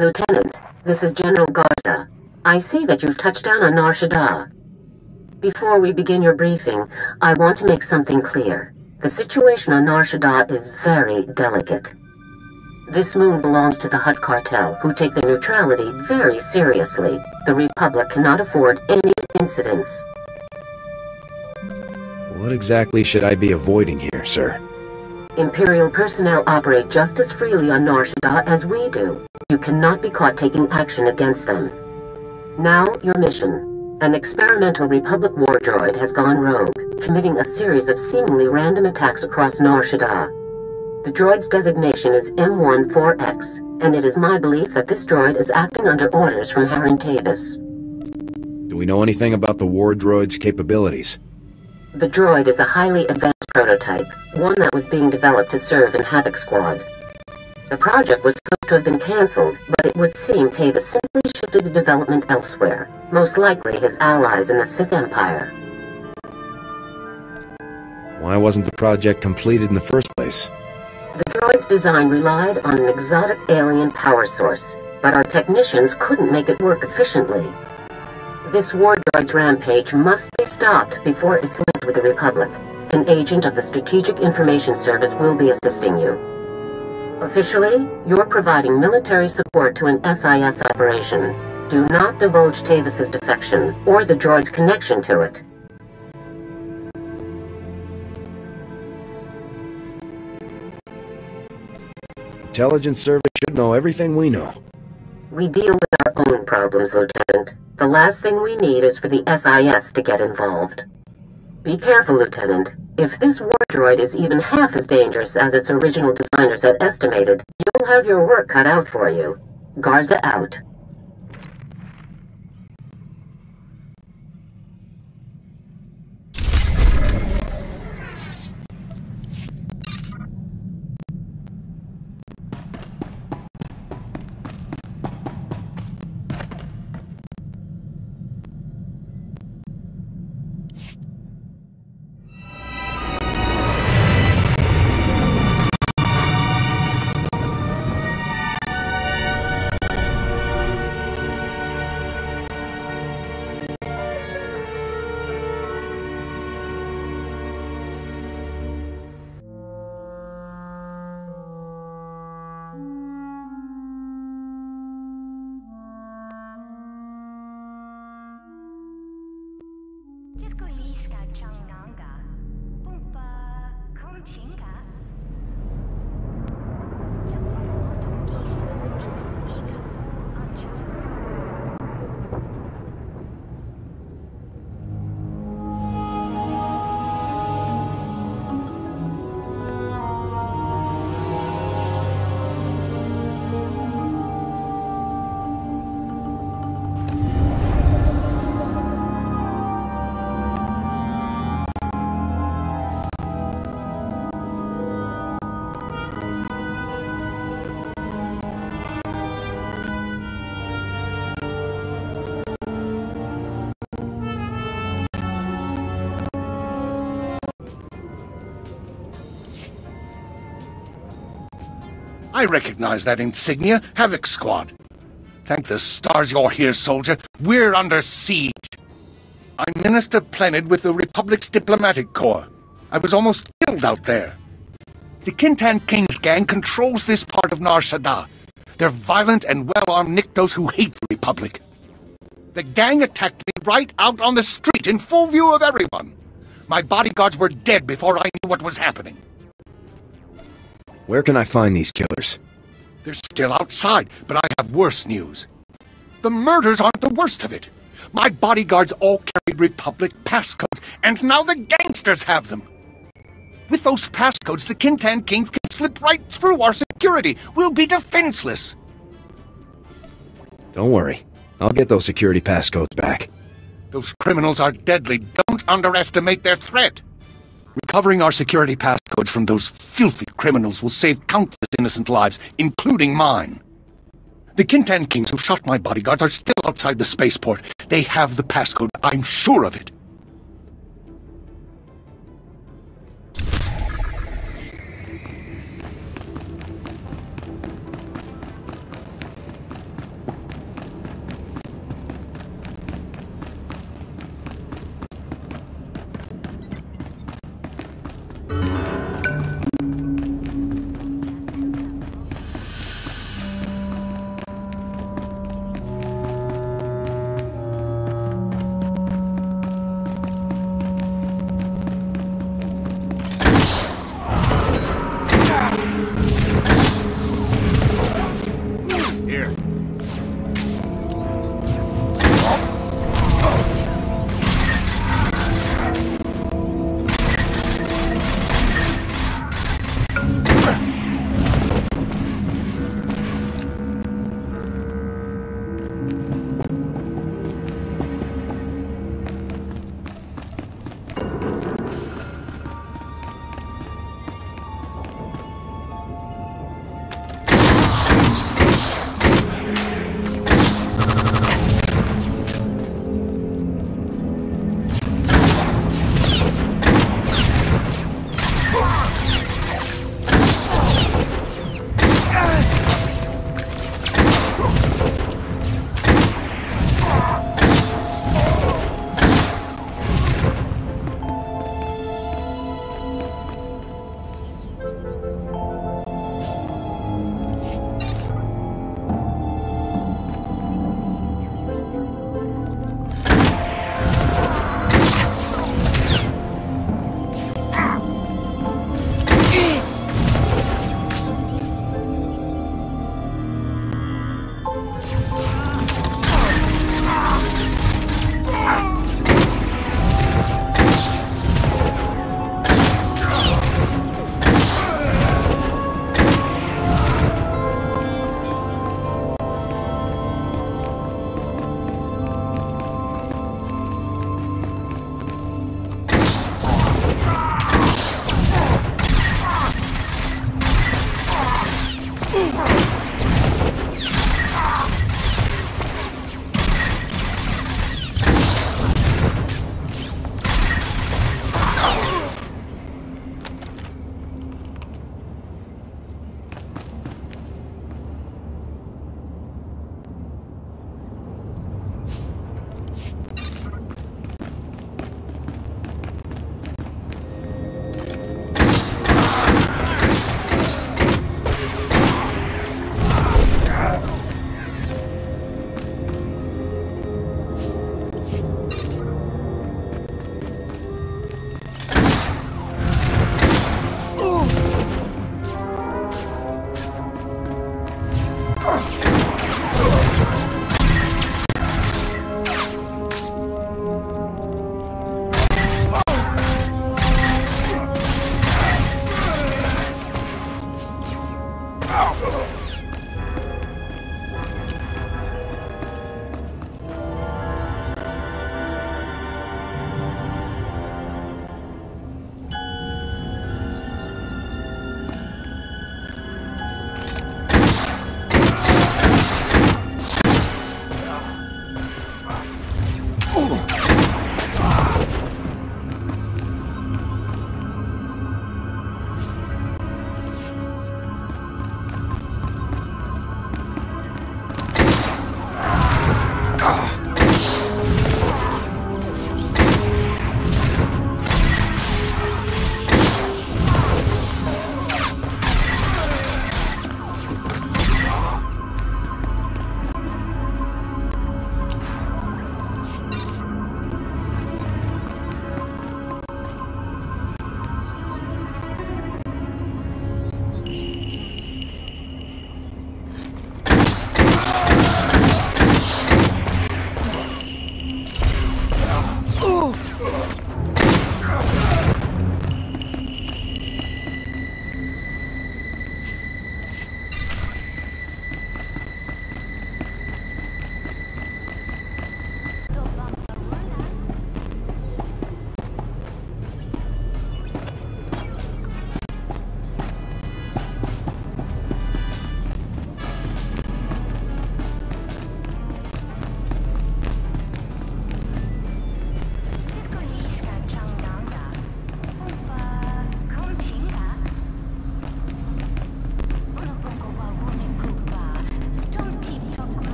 Lieutenant, this is General Garza. I see that you've touched down on Shaddaa. Before we begin your briefing, I want to make something clear. The situation on Shaddaa is very delicate. This moon belongs to the Hutt cartel, who take their neutrality very seriously. The Republic cannot afford any incidents. What exactly should I be avoiding here, sir? Imperial personnel operate just as freely on Shaddaa as we do. You cannot be caught taking action against them. Now, your mission. An experimental Republic war droid has gone rogue, committing a series of seemingly random attacks across Shaddaa. The droid's designation is M14X, and it is my belief that this droid is acting under orders from Harren Tavis. Do we know anything about the war droid's capabilities? The droid is a highly advanced prototype, one that was being developed to serve in Havoc Squad. The project was supposed to have been cancelled, but it would seem Tavis simply shifted the development elsewhere, most likely his allies in the Sith Empire. Why wasn't the project completed in the first place? The droid's design relied on an exotic alien power source, but our technicians couldn't make it work efficiently. This war droid's rampage must be stopped before it's linked with the Republic. An agent of the Strategic Information Service will be assisting you. Officially, you're providing military support to an SIS operation. Do not divulge Tavis's defection, or the droid's connection to it. Intelligence Service should know everything we know. We deal with our own problems, Lieutenant. The last thing we need is for the SIS to get involved. Be careful, Lieutenant. If this war droid is even half as dangerous as its original designers had estimated, you'll have your work cut out for you. Garza out. I recognize that insignia, Havoc Squad. Thank the stars you're here, soldier. We're under siege. I'm Minister Plenid with the Republic's Diplomatic Corps. I was almost killed out there. The Kintan King's gang controls this part of Shaddaa. They're violent and well-armed Niktos who hate the Republic. The gang attacked me right out on the street in full view of everyone. My bodyguards were dead before I knew what was happening. Where can I find these killers? They're still outside, but I have worse news. The murders aren't the worst of it. My bodyguards all carried Republic passcodes, and now the gangsters have them. With those passcodes, the Kintan Kings can slip right through our security. We'll be defenseless. Don't worry. I'll get those security passcodes back. Those criminals are deadly. Don't underestimate their threat. Recovering our security passcodes from those filthy criminals will save countless innocent lives, including mine. The Kintan Kings who shot my bodyguards are still outside the spaceport. They have the passcode, I'm sure of it.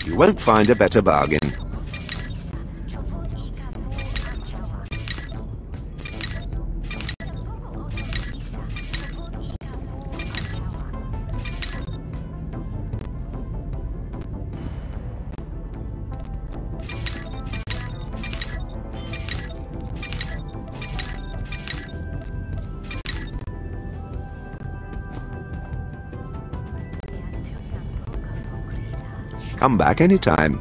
You won't find a better bargain. Come back anytime.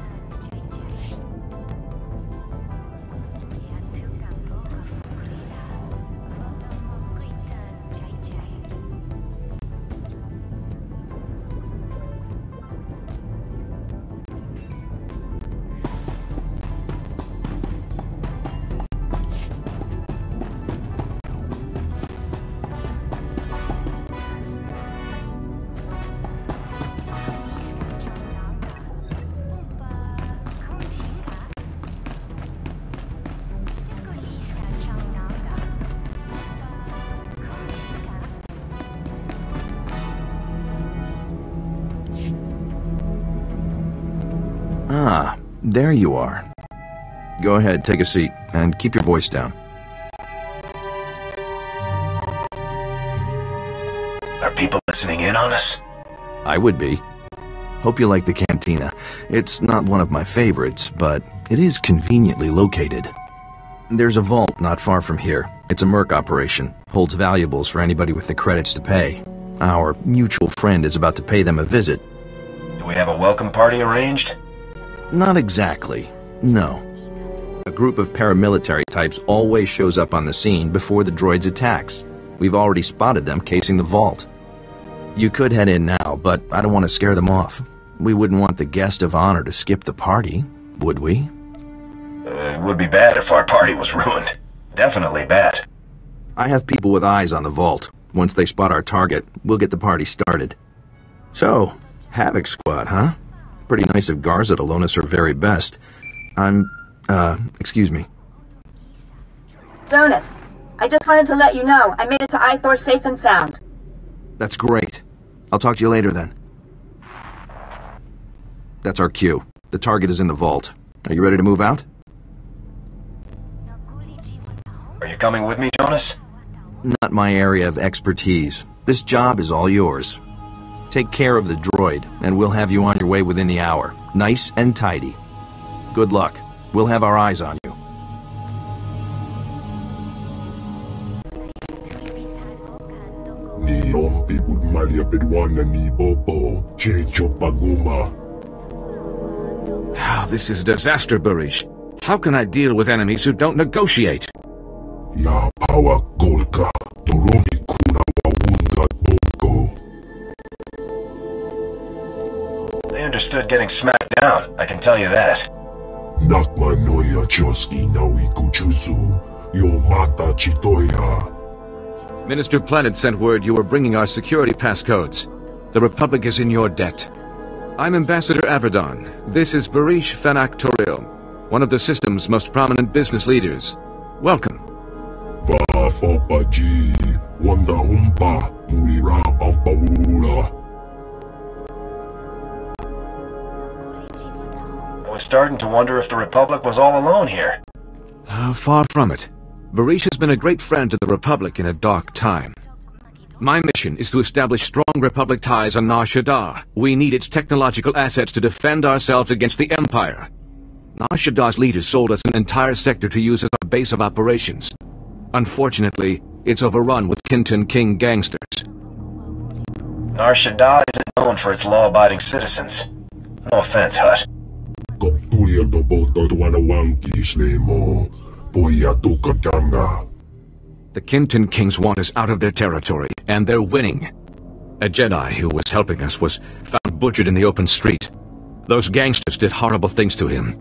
Ah, there you are. Go ahead, take a seat, and keep your voice down. Are people listening in on us? I would be. Hope you like the cantina. It's not one of my favorites, but it is conveniently located. There's a vault not far from here. It's a merc operation. Holds valuables for anybody with the credits to pay. Our mutual friend is about to pay them a visit. Do we have a welcome party arranged? Not exactly. No. A group of paramilitary types always shows up on the scene before the droid's attacks. We've already spotted them casing the vault. You could head in now, but I don't want to scare them off. We wouldn't want the guest of honor to skip the party, would we? It would be bad if our party was ruined. Definitely bad. I have people with eyes on the vault. Once they spot our target, we'll get the party started. So, Havoc Squad, huh? Pretty nice of Garza to loan us her very best. Excuse me. Jonas, I just wanted to let you know I made it to SWTOR safe and sound. That's great. I'll talk to you later then. That's our cue. The target is in the vault. Are you ready to move out? Are you coming with me, Jonas? Not my area of expertise. This job is all yours. Take care of the droid, and we'll have you on your way within the hour. Nice and tidy. Good luck. We'll have our eyes on you. This is a disaster, Barish. How can I deal with enemies who don't negotiate? They understood getting smacked down, I can tell you that. Minister Planet sent word you were bringing our security passcodes. The Republic is in your debt. I'm Ambassador Averdon. This is Barish Fennec Toril, one of the system's most prominent business leaders. Welcome. I was starting to wonder if the Republic was all alone here. Far from it. Barish has been a great friend to the Republic in a dark time. My mission is to establish strong Republic ties on Nar Shaddaa. We need its technological assets to defend ourselves against the Empire. Nar Shaddaa's leaders sold us an entire sector to use as our base of operations. Unfortunately, it's overrun with Kinton King gangsters. Nar Shaddaa isn't known for its law-abiding citizens. No offense, Hut. The Kinton Kings want us out of their territory, and they're winning. A Jedi who was helping us was found butchered in the open street. Those gangsters did horrible things to him.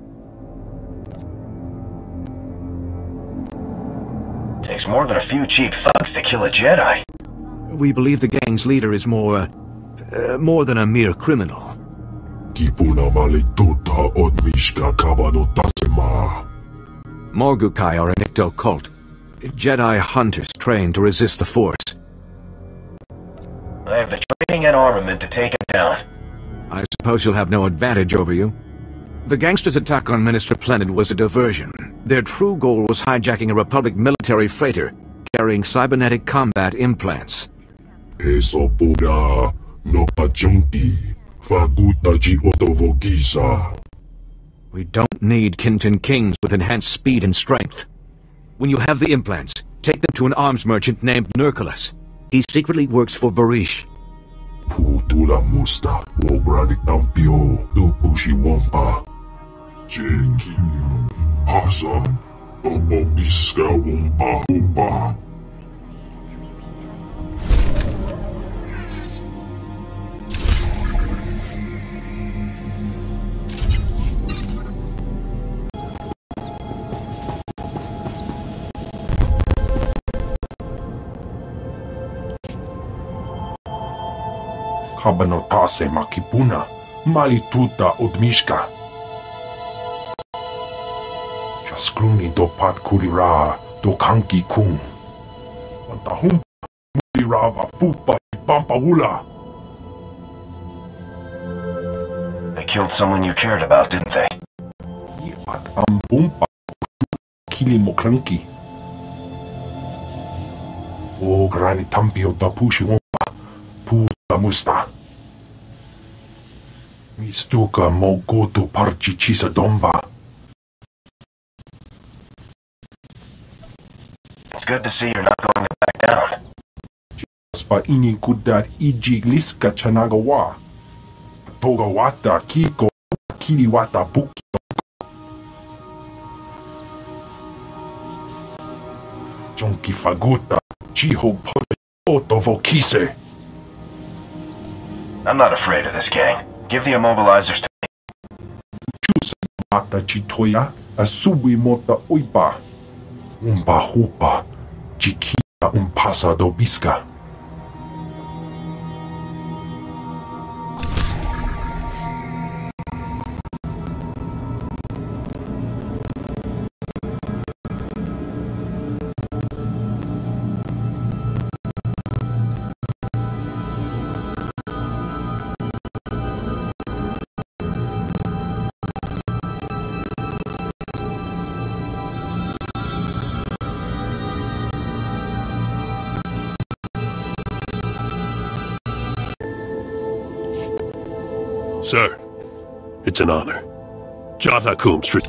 Takes more than a few cheap thugs to kill a Jedi. We believe the gang's leader is more than a mere criminal. Morgukai are an Icto cult. Jedi hunters trained to resist the Force. I have the training and armament to take him down. I suppose you'll have no advantage over you. The gangsters' attack on Minister Planet was a diversion. Their true goal was hijacking a Republic military freighter carrying cybernetic combat implants. SWTOR no pachunki, faguta ji otovogisa. We don't need Kinton Kings with enhanced speed and strength. When you have the implants, take them to an arms merchant named Nurculus. He secretly works for Barish. Putula musta, wobrani tampio, dupushi wompa. Jeki, Hasan, obogiska wompa hupa. Kabanotase makipuna, malituta odmishka. Jaskruni do pat kurira do kanki kung. Wantahumpa mulirava fupa pampawula. They killed someone you cared about, didn't they? At ambumpa kili mokranki. O grani tampio da pushi wompa. Puta musta. Mistuka mogoto parchi chisa domba. It's good to see you're not going to back down. Spa ini kudar iji liska chanagawa. Togawata kiko kiriwata buki. Jonki faguta chiho pole otovokise. I'm not afraid of this gang. Give the immobilizers to me. Chuse mata chitoya asubi mota uipa. Umba hupa chiquita pasa do bisca. Sir, it's an honor. Jatakum Street.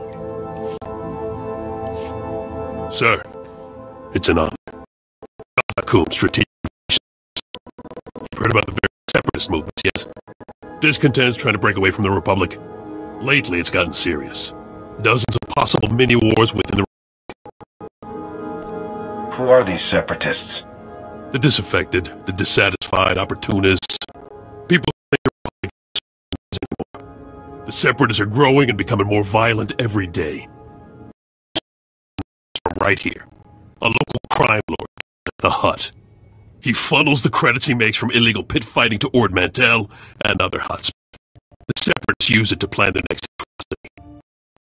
Sir, it's an honor. Jatakum Strategic. You've heard about the various separatist movements, yes? Discontents trying to break away from the Republic. Lately, it's gotten serious. Dozens of possible mini-wars within the... Who are these separatists? The disaffected, the dissatisfied, opportunists. People who think the Republic isn't anymore. The separatists are growing and becoming more violent every day. From right here, a local crime lord at the Hut. He funnels the credits he makes from illegal pit fighting to Ord Mantell and other hotspots. The separatists use it to plan their next atrocity.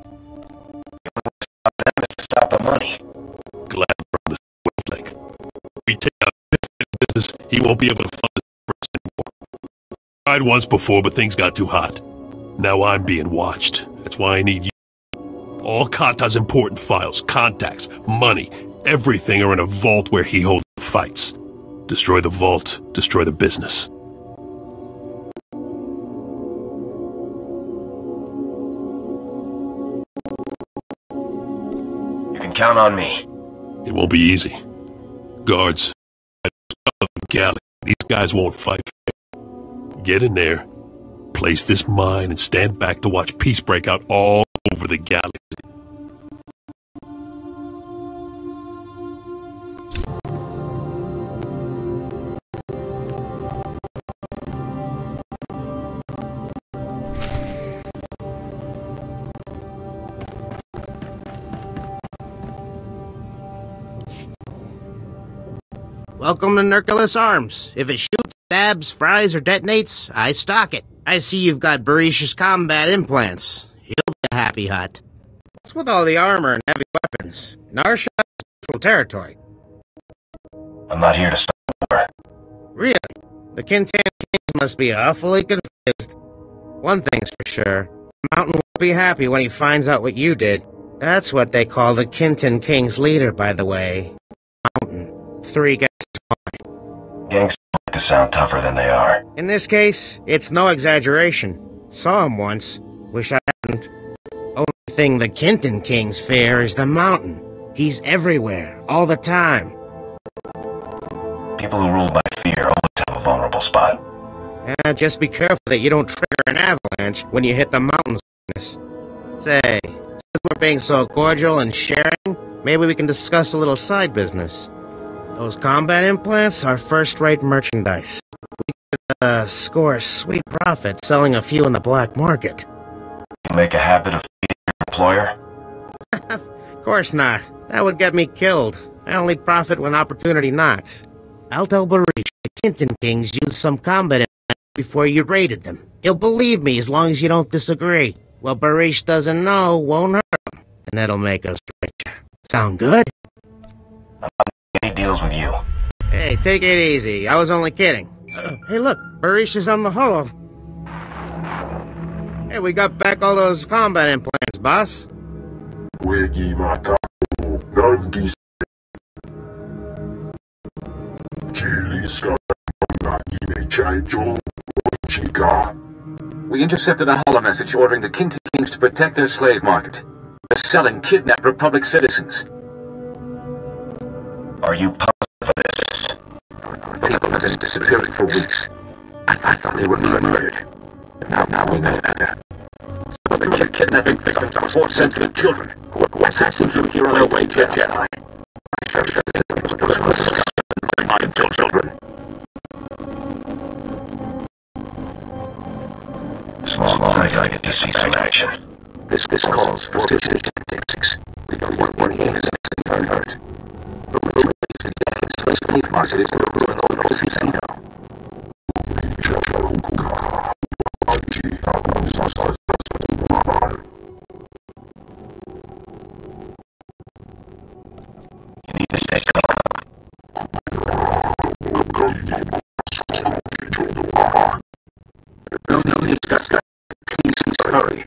Stop them is to stop the money. Glad we're on the same wavelength. We take out pit fighting business, he won't be able to fund the separatists anymore. Tried once before, but things got too hot. Now I'm being watched. That's why I need you. All Kata's important files, contacts, money, everything are in a vault where he holds fights. Destroy the vault, destroy the business. You can count on me. It won't be easy. Guards, galley. These guys won't fight fair. Get in there, place this mine, and stand back to watch peace break out all over the galaxy. Welcome to Nurculus Arms. If it shoots, stabs, fries, or detonates, I stock it. I see you've got Barish's combat implants. You'll be a happy hut. What's with all the armor and heavy weapons? Narsha is neutral territory. I'm not here to stop the war. Really? The Kintan Kings must be awfully confused. One thing's for sure. Mountain won't be happy when he finds out what you did. That's what they call the Kinton King's leader, by the way. Mountain. 3 guys. Gangs like to sound tougher than they are. In this case, it's no exaggeration. Saw him once. Wish I hadn't. Only thing the Kinton Kings fear is the Mountain. He's everywhere, all the time. People who rule by fear always have a vulnerable spot. Just be careful that you don't trigger an avalanche when you hit the Mountain's weakness. Say, since we're being so cordial and sharing, maybe we can discuss a little side business. Those combat implants are first-rate merchandise. We could, score a sweet profit selling a few in the black market. You make a habit of feeding your employer? Of course not. That would get me killed. I only profit when opportunity knocks. I'll tell Barish the Kinton Kings used some combat implants before you raided them. He'll believe me as long as you don't disagree. What Barish doesn't know won't hurt him, and that'll make us richer. Sound good? I'm not making any deals with you. Hey, take it easy. I was only kidding. Hey, look. Barish is on the holo. Hey, we got back all those combat implants, boss. We intercepted a holo message ordering the Kinton Kings to protect their slave market. They're selling kidnapped Republic citizens. Are you positive of this? People have been disappearing for weeks. I thought they were being murdered. Now we know better. So they're kidnapping victims of Force-sensitive children who are assassins who here on their way to Jedi. I sure those who are my children. Small I get to see some action. This calls for efficient tactics. We don't want one game is actually hurt. But we believe the gangs slave market is going to ruin all the casino. You need to stay calm. No, discuss. Please hurry.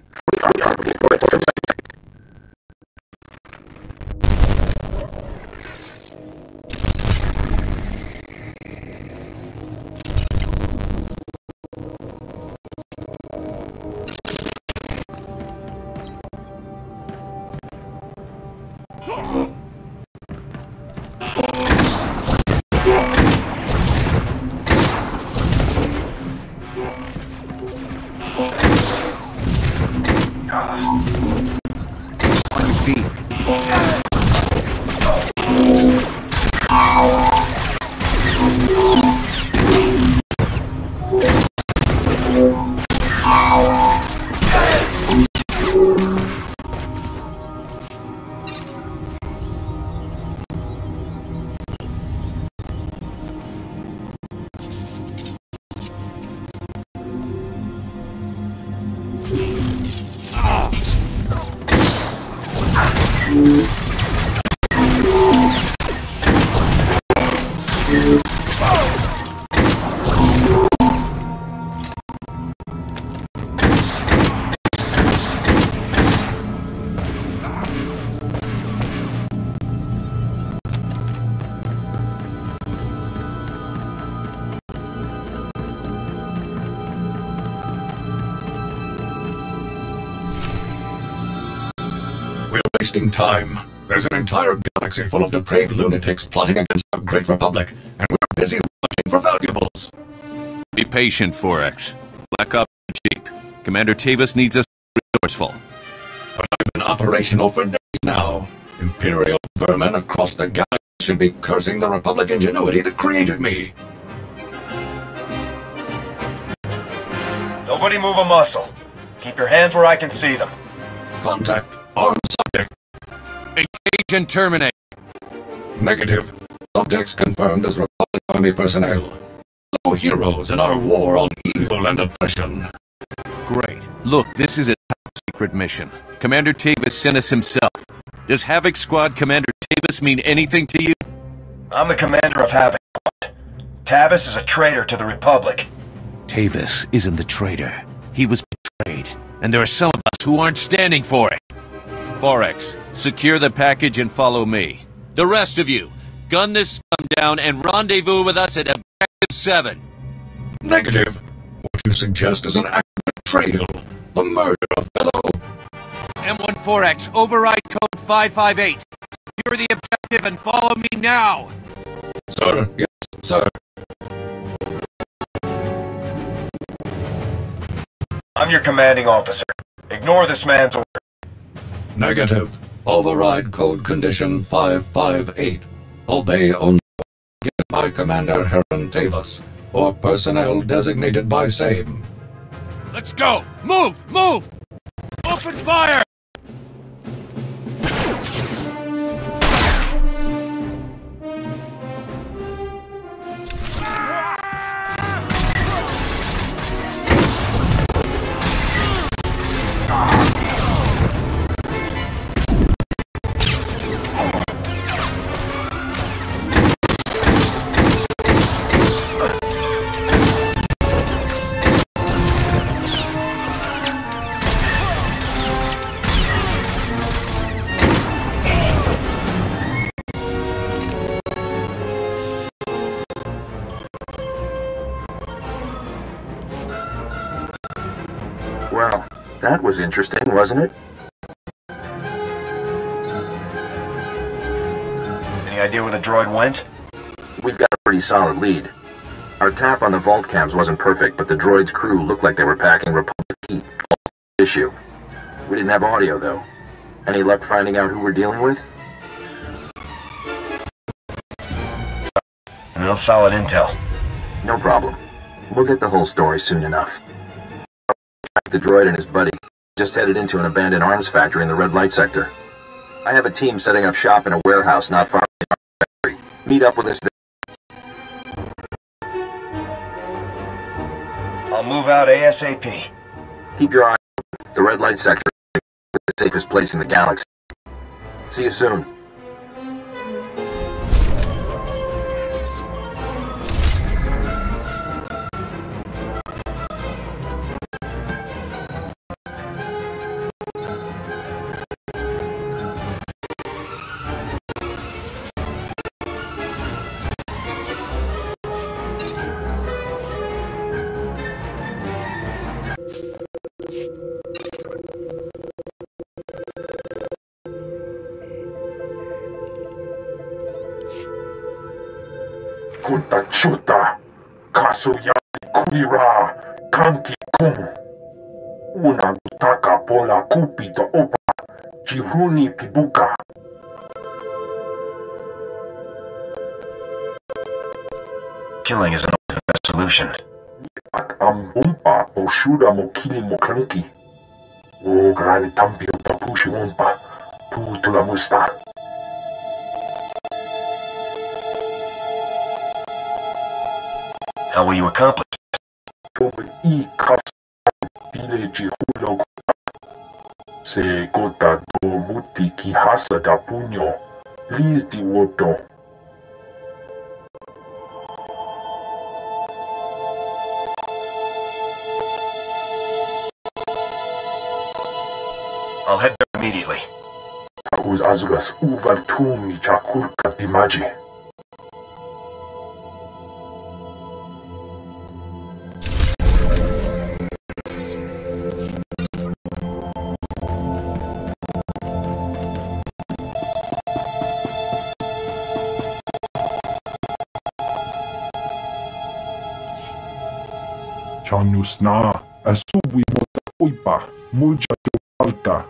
Wasting time. There's an entire galaxy full of depraved lunatics plotting against our great republic, and we're busy watching for valuables. Be patient, Forex. Black Ops are cheap. Commander Tavis needs us resourceful. But I've been operational for days now. Imperial vermin across the galaxy should be cursing the Republic ingenuity that created me. Nobody move a muscle. Keep your hands where I can see them. Contact armed subject. Engage and terminate. Negative. Subjects confirmed as Republic Army personnel. No heroes in our war on evil and oppression. Great. Look, this is a top-secret mission. Commander Tavis sent us himself. Does Havoc Squad Commander Tavis mean anything to you? I'm the commander of Havoc Squad. Tavis is a traitor to the Republic. Tavis isn't the traitor. He was betrayed and there are some of us who aren't standing for it. Forex, secure the package and follow me. The rest of you, gun this scum down and rendezvous with us at Objective 7. Negative. What you suggest is an act of betrayal. The murder of fellow... M1 Forex, override code 558. Secure the objective and follow me now! Sir, yes, sir. I'm your commanding officer. Ignore this man's order. Negative. Override code condition 558. Obey only given by Commander Heron Tavis or personnel designated by same. Let's go! Move! Move! Open fire! Well, that was interesting, wasn't it? Any idea where the droid went? We've got a pretty solid lead. Our tap on the vault cams wasn't perfect, but the droid's crew looked like they were packing Republic heat. Issue. We didn't have audio, though. Any luck finding out who we're dealing with? No solid intel. No problem. We'll get the whole story soon enough. The droid and his buddy just headed into an abandoned arms factory in the red light sector. I have a team setting up shop in a warehouse not far from the arms factory. Meet up with us there. I'll move out ASAP. Keep your eye open. The red light sector is the safest place in the galaxy. See you soon. Kunta chuta, kasuyani kurira, kanki kum. Una butaka pola kupito opa, jiruni pibuka. Killing is not the best solution. At ambumpa o shuda mo kili mo kranki. O grani tampi o tapushi umpa, putula musta. How will you accomplish it? I kasa village hulo se gota do muti ki hasa da punyo, liz di woto. I'll head there immediately. Uz azugas uval tumi chakulka dimaji. Chanus na asubi mota uipa mucha falta.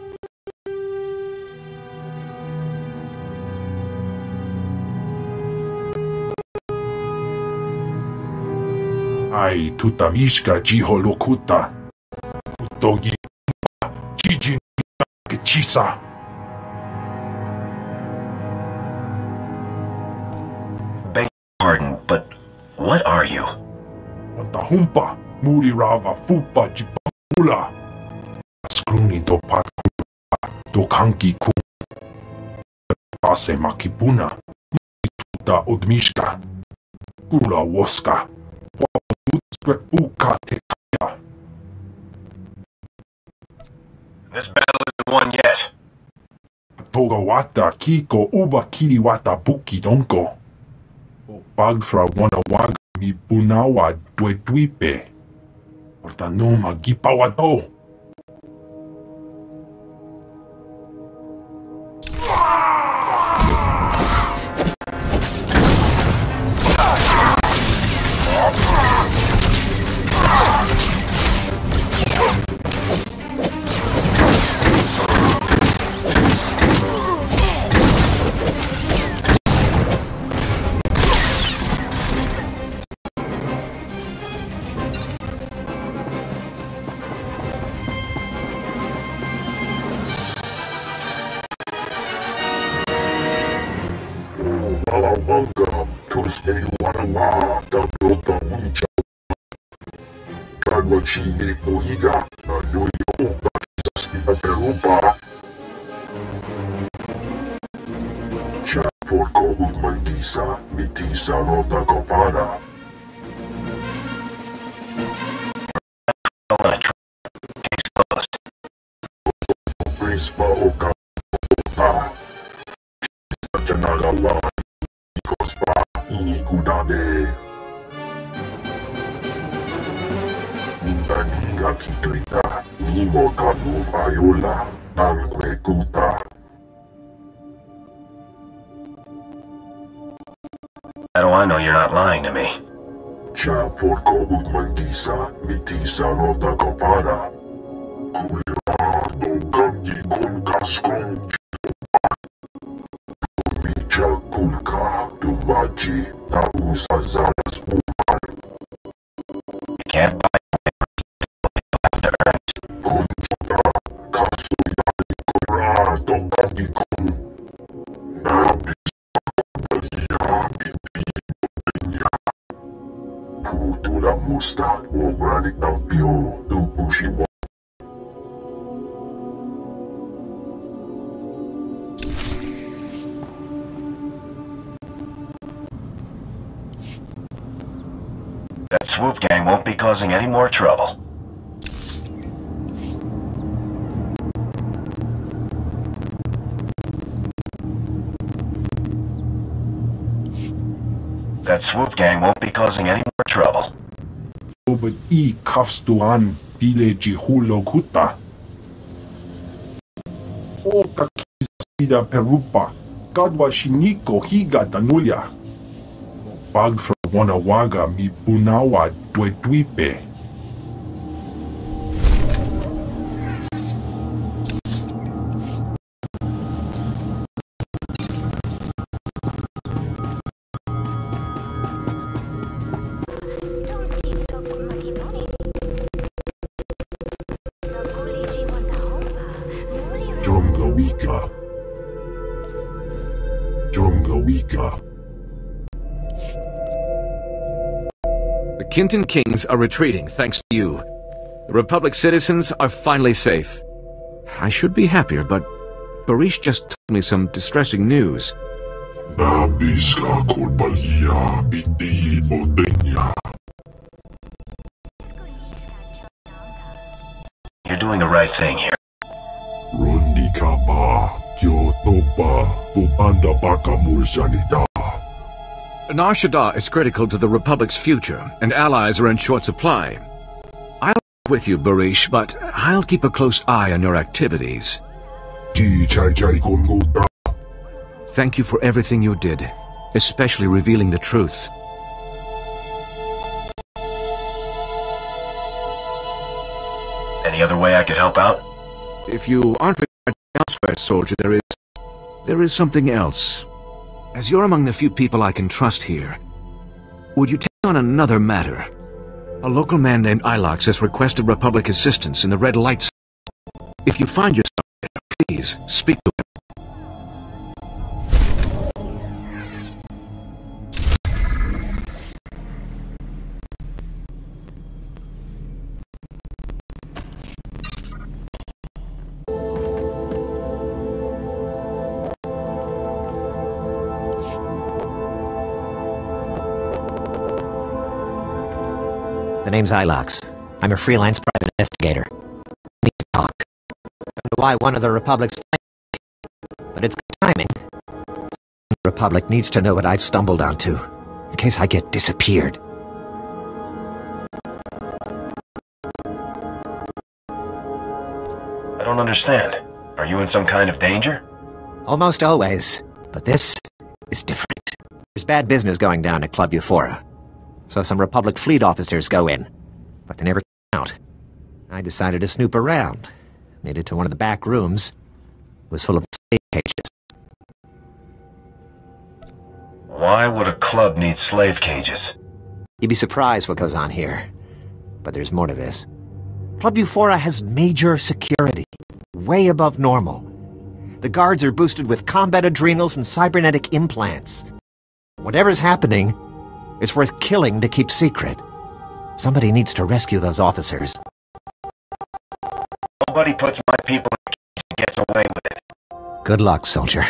Ai tutamishka jiho lokuta. Utogi jiji chisa. Beg pardon, but what are you? Wantahumpa muri rava fupa jipamula. Skruni do patkula do kanki ku. Pase makipuna. Tuta odmishka. Kula woska. Uka te kaya. This battle isn't won yet. Togawata kiko uba kiriwata buki donko. Bagsra wanawaga mi bunawa dwepe. Ortanoma gipawato. Manga, Tuesday wanawa, Dabyota Wicha, Kadwachini Kuhiga, New York, Spina Perupa, Chapurko Udmandisa, Mitisa Rota Kopara. Case closed. Prispa Oka, Janagawa. Kospa Inigudade Ninga Kituita Nimo Kanu Viola Tanque Kuta. How do I know you're not lying to me? Cha Porco Udmandisa Mitisa Rota Kopara Kulado Gangi Kongaskong Micha Kulka Dumaji Tausa Zanas Uman. You can't buy you have to earn it. Kunchota Kasuyani Kurado Gangi Kong Nabisa Baliya Putura Musta Organic Tampio Dubushi. That swoop gang won't be causing any more trouble. That swoop gang won't be causing any more trouble. But E Kafstuan Bile Jihulo Kuta. O Kakiza Sida Perupa. Gadwa Shiniko Higa Danulia. Bags from Wanawaga mi bunawa dwepe. Jongawika. The Kintan Kings are retreating thanks to you. The Republic citizens are finally safe. I should be happier, but Barish just told me some distressing news. You're doing the right thing here. Nar Shaddaa is critical to the Republic's future, and allies are in short supply. I'll work with you, Barish, but I'll keep a close eye on your activities. Thank you for everything you did, especially revealing the truth. Any other way I could help out? If you aren't regarded elsewhere, soldier, there is something else. As you're among the few people I can trust here, would you take on another matter? A local man named Ilox has requested Republic assistance in the Red Lights. If you find yourself there, please speak to him. The name's Ilox. I'm a freelance private investigator. Need to talk. why one of the Republic's... But it's good timing. The Republic needs to know what I've stumbled onto, in case I get disappeared. I don't understand. Are you in some kind of danger? Almost always, but this is different. There's bad business going down at Club Euphora, so some Republic fleet officers go in, but they never came out. I decided to snoop around. Made it to one of the back rooms. It was full of slave cages. Why would a club need slave cages? You'd be surprised what goes on here. But there's more to this. Club Euphora has major security, way above normal. The guards are boosted with combat adrenals and cybernetic implants. Whatever's happening, it's worth killing to keep secret. Somebody needs to rescue those officers. Nobody puts my people in a cage and gets away with it. Good luck, soldier.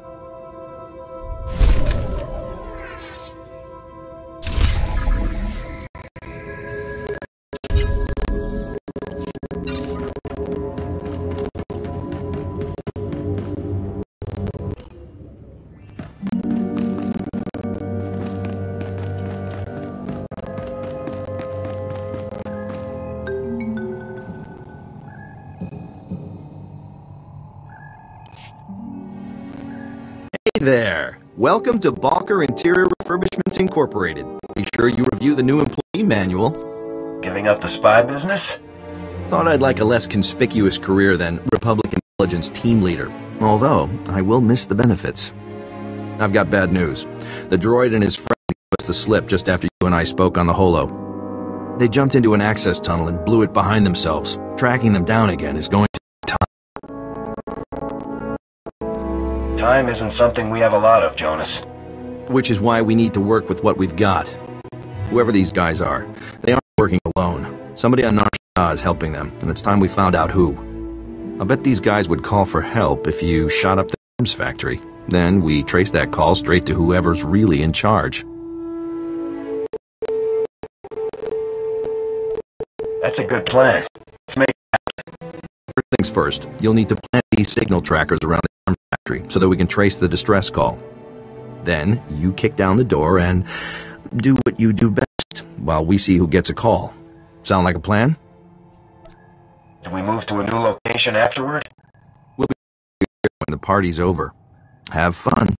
Hey there! Welcome to Balker Interior Refurbishments Incorporated. Be sure you review the new employee manual. Giving up the spy business? Thought I'd like a less conspicuous career than Republic Intelligence Team Leader, although I will miss the benefits. I've got bad news. The droid and his friend gave us the slip just after you and I spoke on the holo. They jumped into an access tunnel and blew it behind themselves. Tracking them down again is going to take time. Time isn't something we have a lot of, Jonas. Which is why we need to work with what we've got. Whoever these guys are, they aren't working alone. Somebody on Shaddaa is helping them, and it's time we found out who. I'll bet these guys would call for help if you shot up the arms factory. Then we trace that call straight to whoever's really in charge. That's a good plan. Let's make it happen. First things first, you'll need to plant these signal trackers around the arms factory so that we can trace the distress call. Then you kick down the door and do what you do best while we see who gets a call. Sound like a plan? Do we move to a new location afterward? We'll be here when the party's over. Have fun.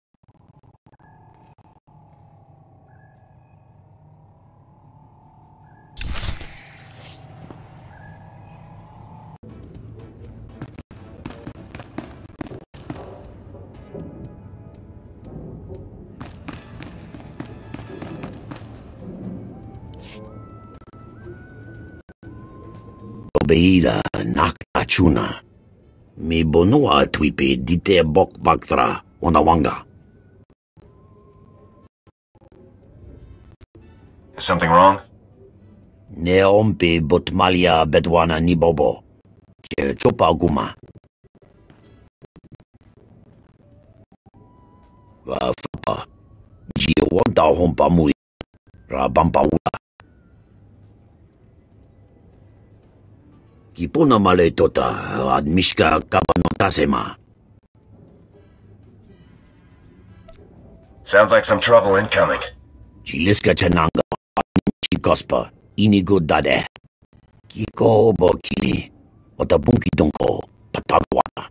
Beida nakachuna. Mi bonua twipe dite bok baktra onawanga. Is something wrong? Neompe botmalia bedwana nibobo. Che chopa guma. Va fapa. Ji wonta hompa mui. Rabampa ula. Kipuna male tota admishka kabanotasema. Sounds like some trouble incoming. Chiliska chananga chikospa inigo dade. Kiko bokili otabunki donko patagwa.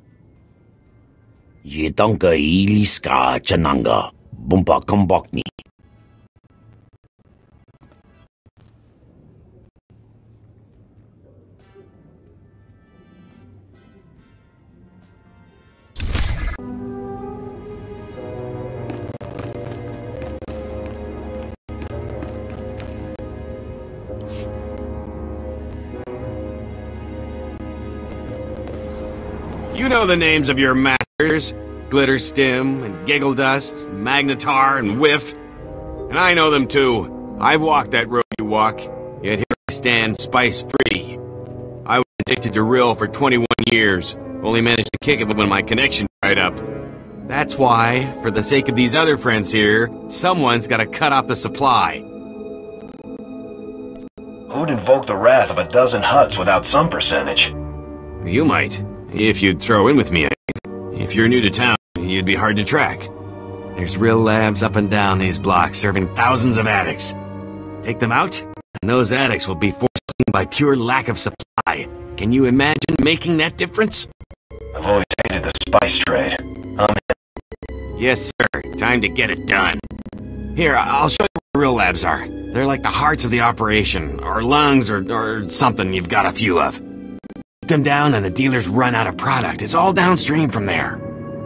Jetanka iliska chananga bumpa kambokni. You know the names of your masters, Glitterstim and Giggledust, Magnetar and Whiff. And I know them too. I've walked that road you walk, yet here I stand spice-free. I was addicted to Rill for 21 years, only managed to kick it when my connection dried up. That's why, for the sake of these other friends here, someone's gotta cut off the supply. Who'd invoke the wrath of a dozen huts without some percentage? You might, if you'd throw in with me. If you're new to town, you'd be hard to track. There's real labs up and down these blocks serving thousands of addicts. Take them out, and those addicts will be forced clean by pure lack of supply. Can you imagine making that difference? I've always hated the spice trade. Yes, sir. Time to get it done. Here, I'll show you where the real labs are. They're like the hearts of the operation, or lungs, or something you've got a few of. Take them down and the dealers run out of product. It's all downstream from there.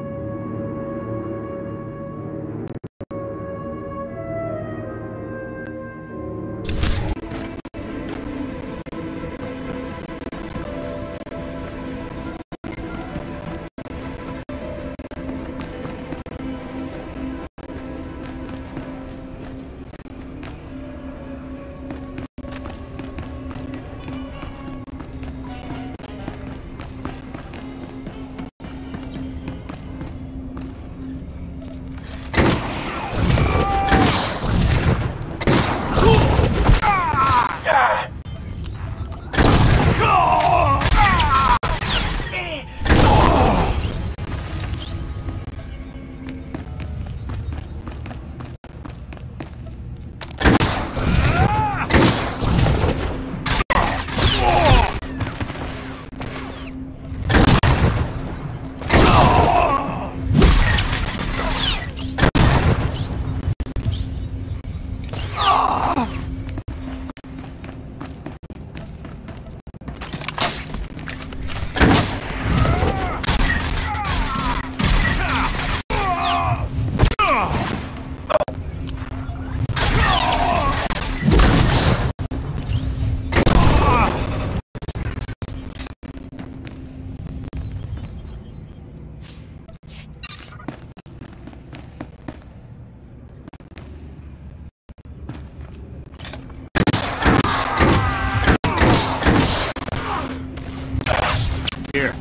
Here.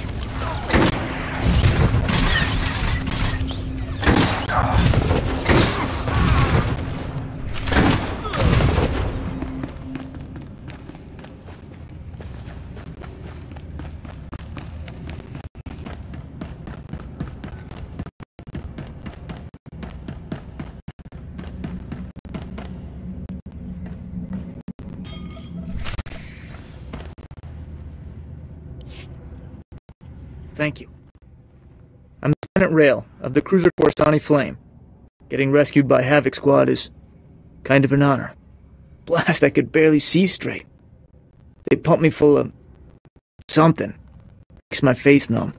Thank you. I'm Lieutenant Rail of the cruiser Coruscant Flame. Getting rescued by Havoc Squad is kind of an honor. Blast, I could barely see straight. They pumped me full of something. Makes my face numb.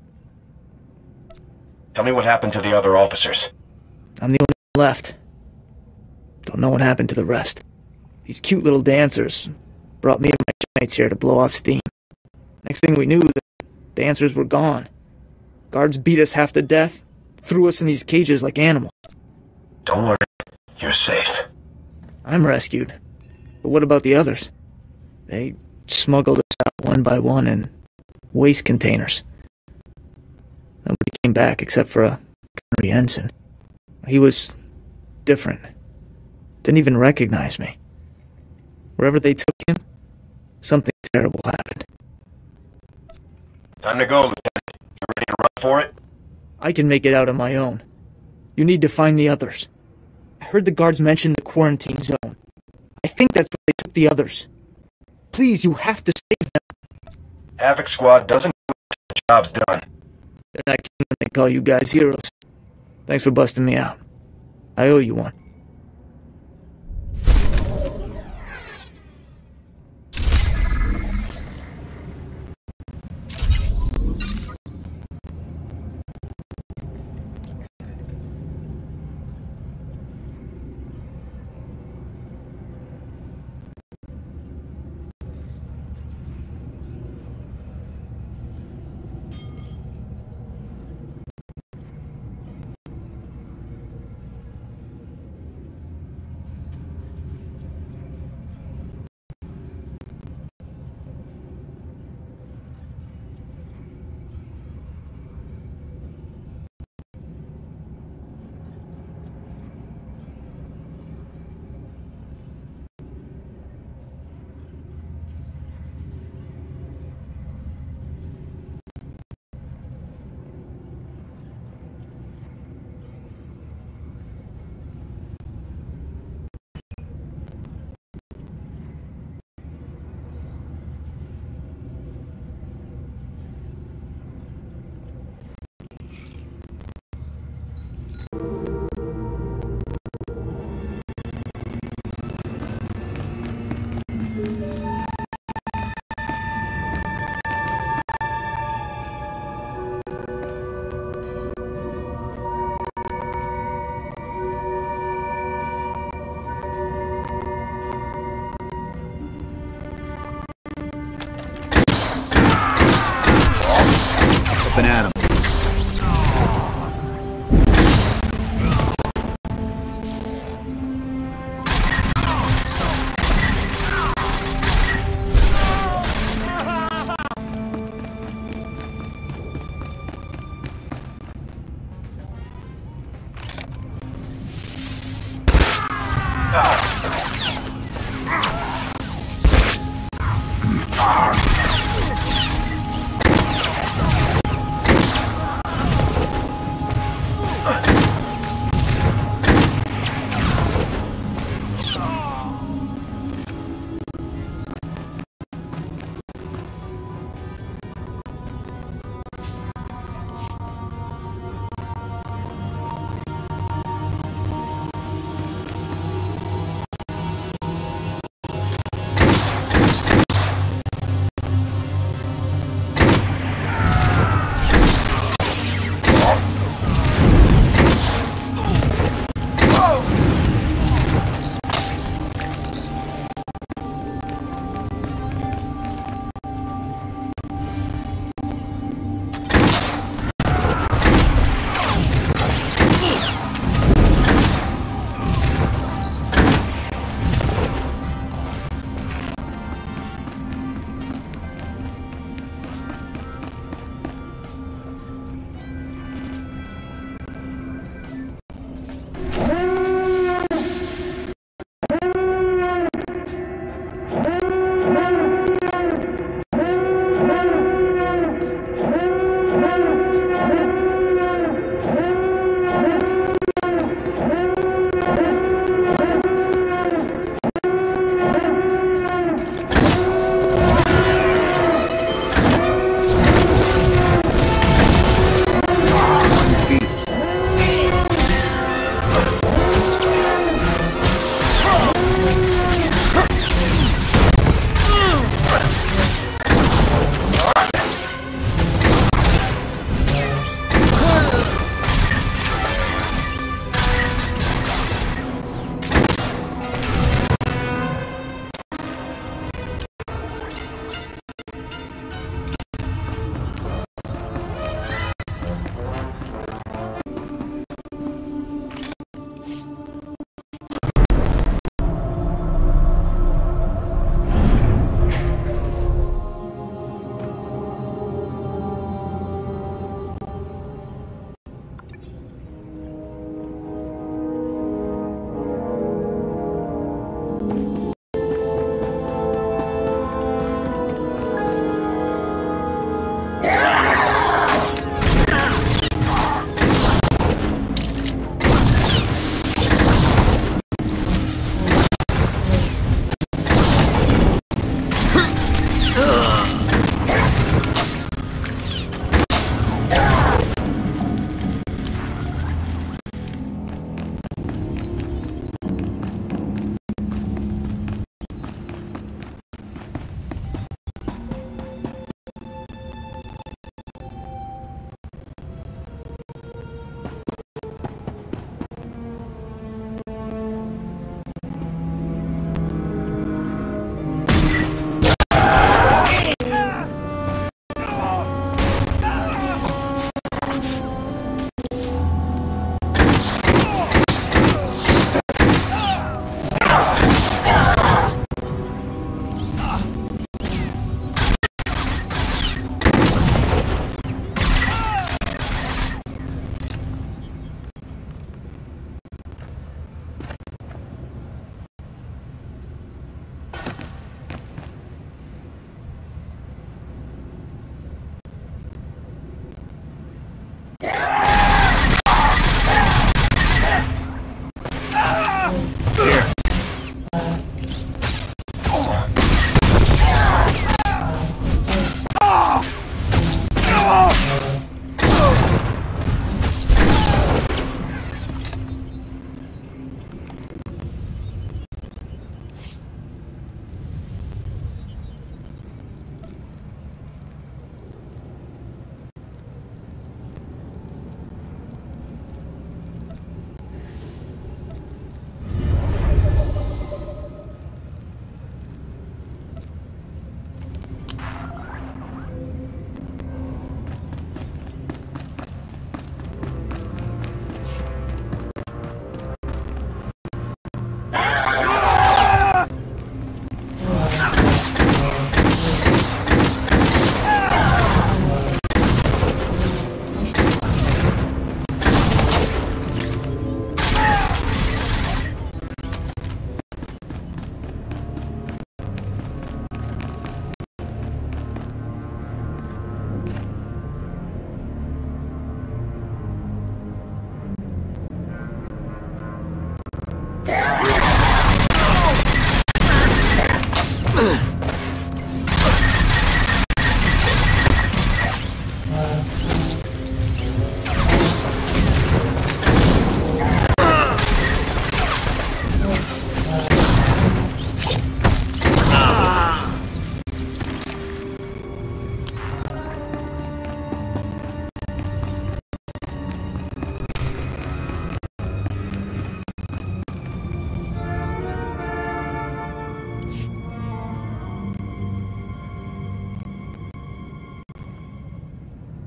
Tell me what happened to the other officers. I'm the only one left. Don't know what happened to the rest. These cute little dancers brought me and my mates here to blow off steam. Next thing we knew, the dancers were gone. Guards beat us half to death, threw us in these cages like animals. Don't worry, you're safe. I'm rescued. But what about the others? They smuggled us out one by one in waste containers. Nobody came back except for a gunnery ensign. He was different. Didn't even recognize me. Wherever they took him, something terrible happened. Time to go, Lieutenant. You ready to run for it? I can make it out on my own. You need to find the others. I heard the guards mention the quarantine zone. I think that's where they took the others. Please, you have to save them. Havoc Squad doesn't know the job's done. They're not kidding when they call you guys heroes. Thanks for busting me out. I owe you one. ripping at him.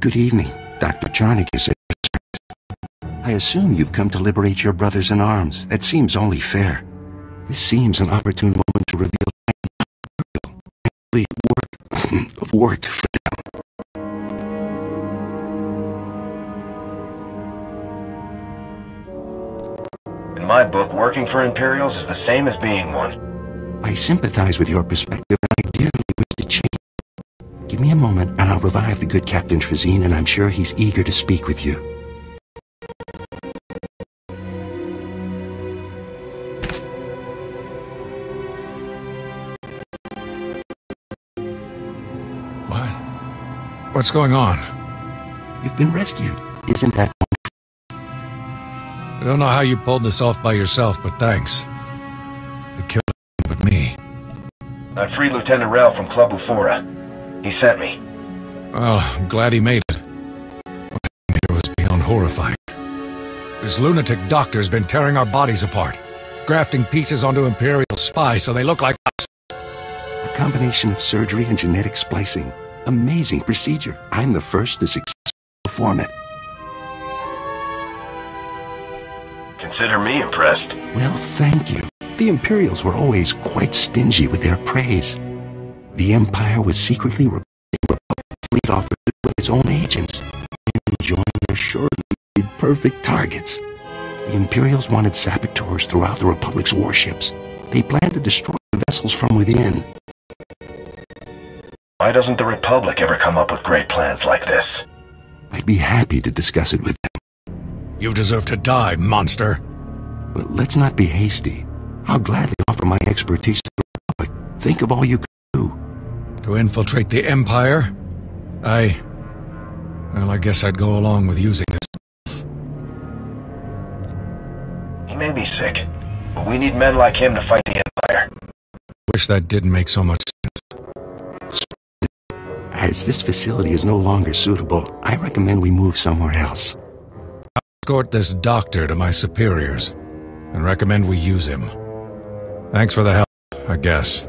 Good evening, Dr. Charnick is at your service. I assume you've come to liberate your brothers in arms. That seems only fair. This seems an opportune moment to reveal worked for them. In my book, working for Imperials is the same as being one. I sympathize with your perspective, and I dearly wish to change. Give me a moment, and I'll revive the good Captain Trezine, and I'm sure he's eager to speak with you. What's going on? You've been rescued. Isn't that wonderful? I don't know how you pulled this off by yourself, but thanks. They killed him but me. I freed Lieutenant Rel from Club Ufora. He sent me. Well, I'm glad he made it. What happened here was beyond horrifying. This lunatic doctor's been tearing our bodies apart, grafting pieces onto Imperial spies so they look like us. A combination of surgery and genetic splicing. Amazing procedure. I'm the first to successfully perform it. Consider me impressed. Well, thank you. The Imperials were always quite stingy with their praise. The Empire was secretly recruiting Republic fleet officers with its own agents, and enjoying their assuredly perfect targets. The Imperials wanted saboteurs throughout the Republic's warships. They planned to destroy the vessels from within. Why doesn't the Republic ever come up with great plans like this? I'd be happy to discuss it with them. You deserve to die, monster. But let's not be hasty. I'll gladly offer my expertise to the Republic. Think of all you could do. To infiltrate the Empire? Well, I guess I'd go along with using this. He may be sick, but we need men like him to fight the Empire. Wish that didn't make so much sense. As this facility is no longer suitable, I recommend we move somewhere else. I'll escort this doctor to my superiors, and recommend we use him. Thanks for the help, I guess.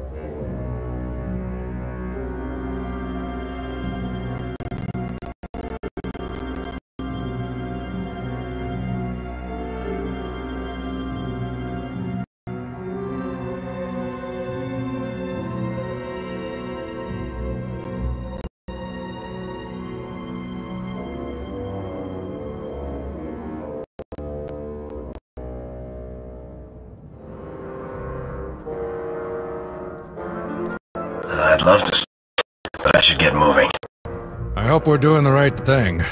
I'd love to stay, but I should get moving. I hope we're doing the right thing.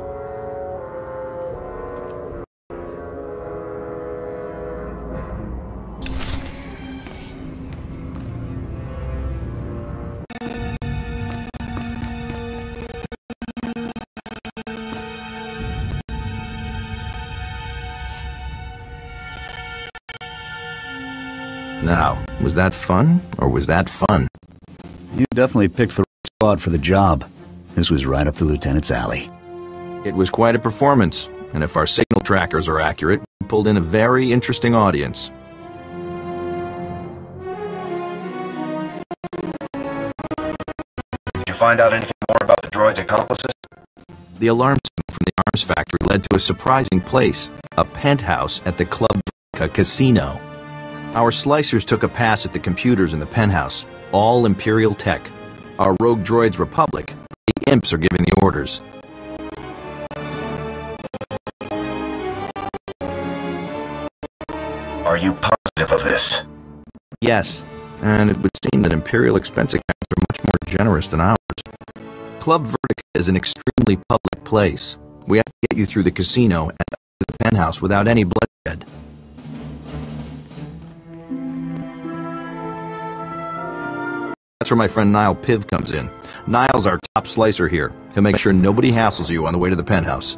Now, was that fun, or was that fun? You definitely picked the right squad for the job. This was right up the Lieutenant's alley. It was quite a performance, and if our signal trackers are accurate, we pulled in a very interesting audience. Did you find out anything more about the droid's accomplices? The alarm signal from the arms factory led to a surprising place, a penthouse at the Club Casino. Our slicers took a pass at the computers in the penthouse, all Imperial tech. Our rogue droid's Republic, the imps are giving the orders. Are you positive of this? Yes, and it would seem that Imperial expense accounts are much more generous than ours. Club Vertica is an extremely public place. We have to get you through the casino and up to the penthouse without any bloodshed. That's where my friend Niall Piv comes in. Niall's our top slicer here. He'll make sure nobody hassles you on the way to the penthouse.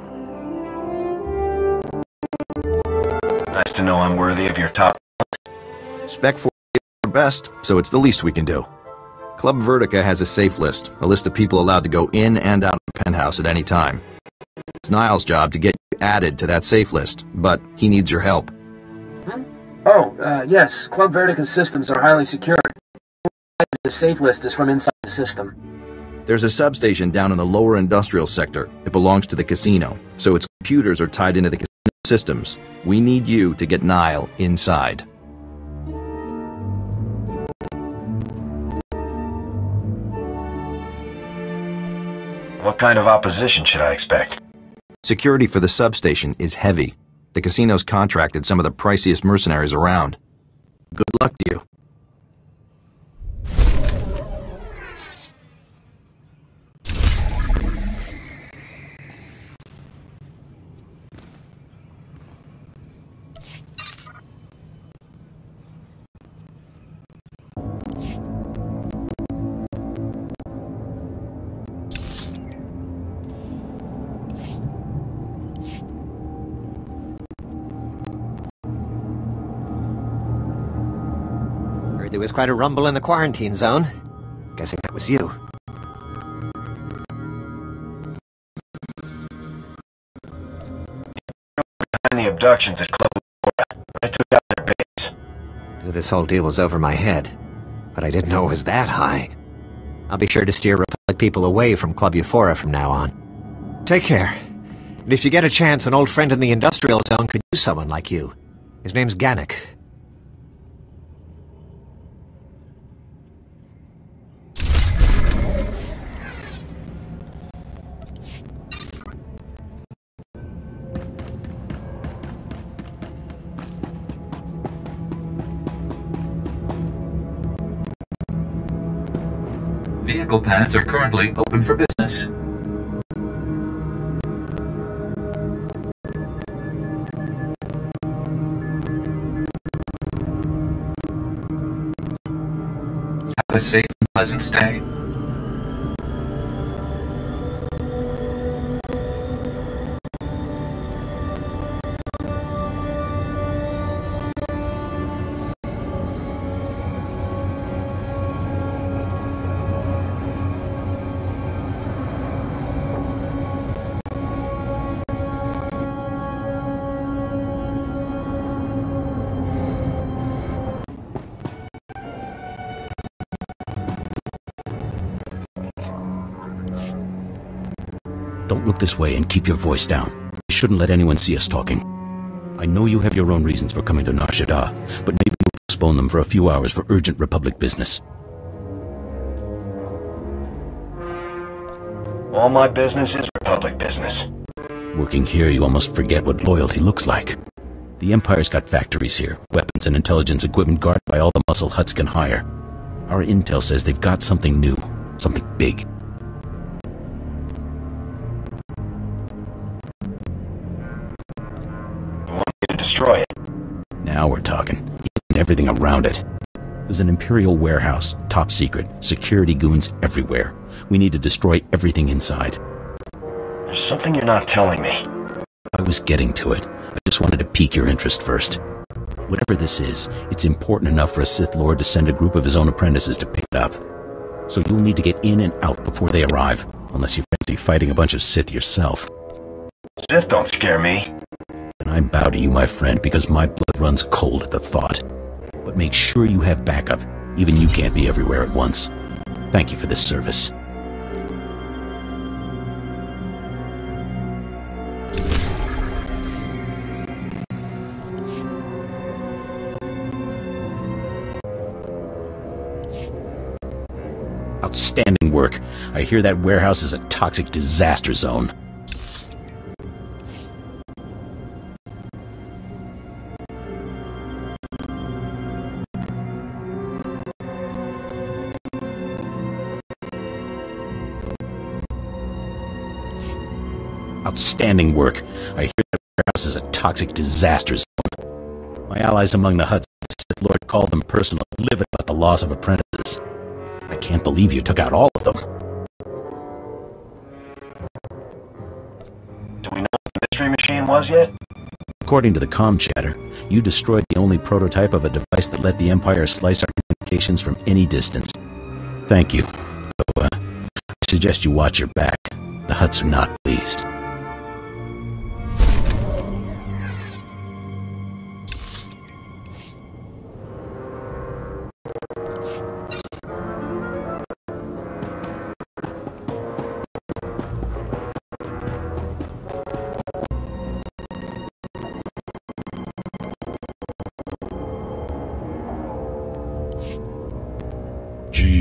Nice to know I'm worthy of your top. Spec 4 is our best, so it's the least we can do. Club Vertica has a safe list, a list of people allowed to go in and out of the penthouse at any time. It's Niall's job to get you added to that safe list, but he needs your help. Yes. Club Vertica's systems are highly secured. The safe list is from inside the system. There's a substation down in the lower industrial sector. It belongs to the casino, so its computers are tied into the casino systems. We need you to get Nile inside. What kind of opposition should I expect? Security for the substation is heavy. The casino's contracted some of the priciest mercenaries around. Good luck to you. There was quite a rumble in the quarantine zone. Guessing that was you. Behind the abductions at Club Flora, I took out their base. Knew this whole deal was over my head, but I didn't know it was that high. I'll be sure to steer Republic people away from Club Euphora from now on. Take care. And if you get a chance, an old friend in the industrial zone could use someone like you. His name's Gannick. Vehicle paths are currently open for business. Have a safe and pleasant stay. Don't look this way and keep your voice down. You shouldn't let anyone see us talking. I know you have your own reasons for coming to Nar Shaddaa, but maybe we'll postpone them for a few hours for urgent Republic business. All my business is Republic business. Working here, you almost forget what loyalty looks like. The Empire's got factories here, weapons and intelligence equipment guarded by all the muscle Hutts can hire. Our intel says they've got something new, something big. To destroy it. Now we're talking. Even everything around it. There's an Imperial warehouse, top secret, security goons everywhere. We need to destroy everything inside. There's something you're not telling me. I was getting to it. I just wanted to pique your interest first. Whatever this is, it's important enough for a Sith Lord to send a group of his own apprentices to pick it up. So you'll need to get in and out before they arrive, unless you fancy fighting a bunch of Sith yourself. Sith don't scare me. And I bow to you, my friend, because my blood runs cold at the thought. But make sure you have backup. Even you can't be everywhere at once. Thank you for this service. Outstanding work. I hear that warehouse is a toxic disaster zone. Outstanding work. I hear that warehouse is a toxic disaster zone. My allies among the Hutts, the Sith Lord called them personal, livid about the loss of apprentices. I can't believe you took out all of them. Do we know what the mystery machine was yet? According to the comm chatter, you destroyed the only prototype of a device that let the Empire slice our communications from any distance. Thank you. Though, I suggest you watch your back. The Hutts are not pleased.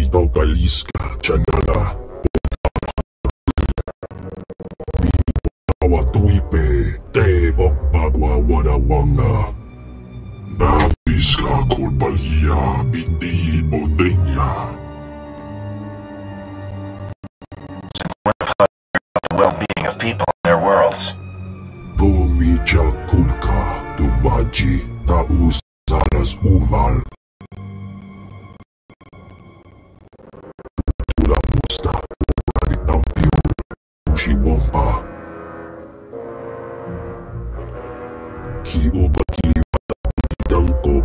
Dito Kaliska Chanala Mi Bawa Tuipe Te Bokpagwa Wanawanga Babiska Kulbalia Biti Bodenya. The well-being of people in their worlds. Bumija Kulka Dumaji Taus Zaras Uval Tula Musta Uranitampiu Ushiwompa Ki Obaki Danko.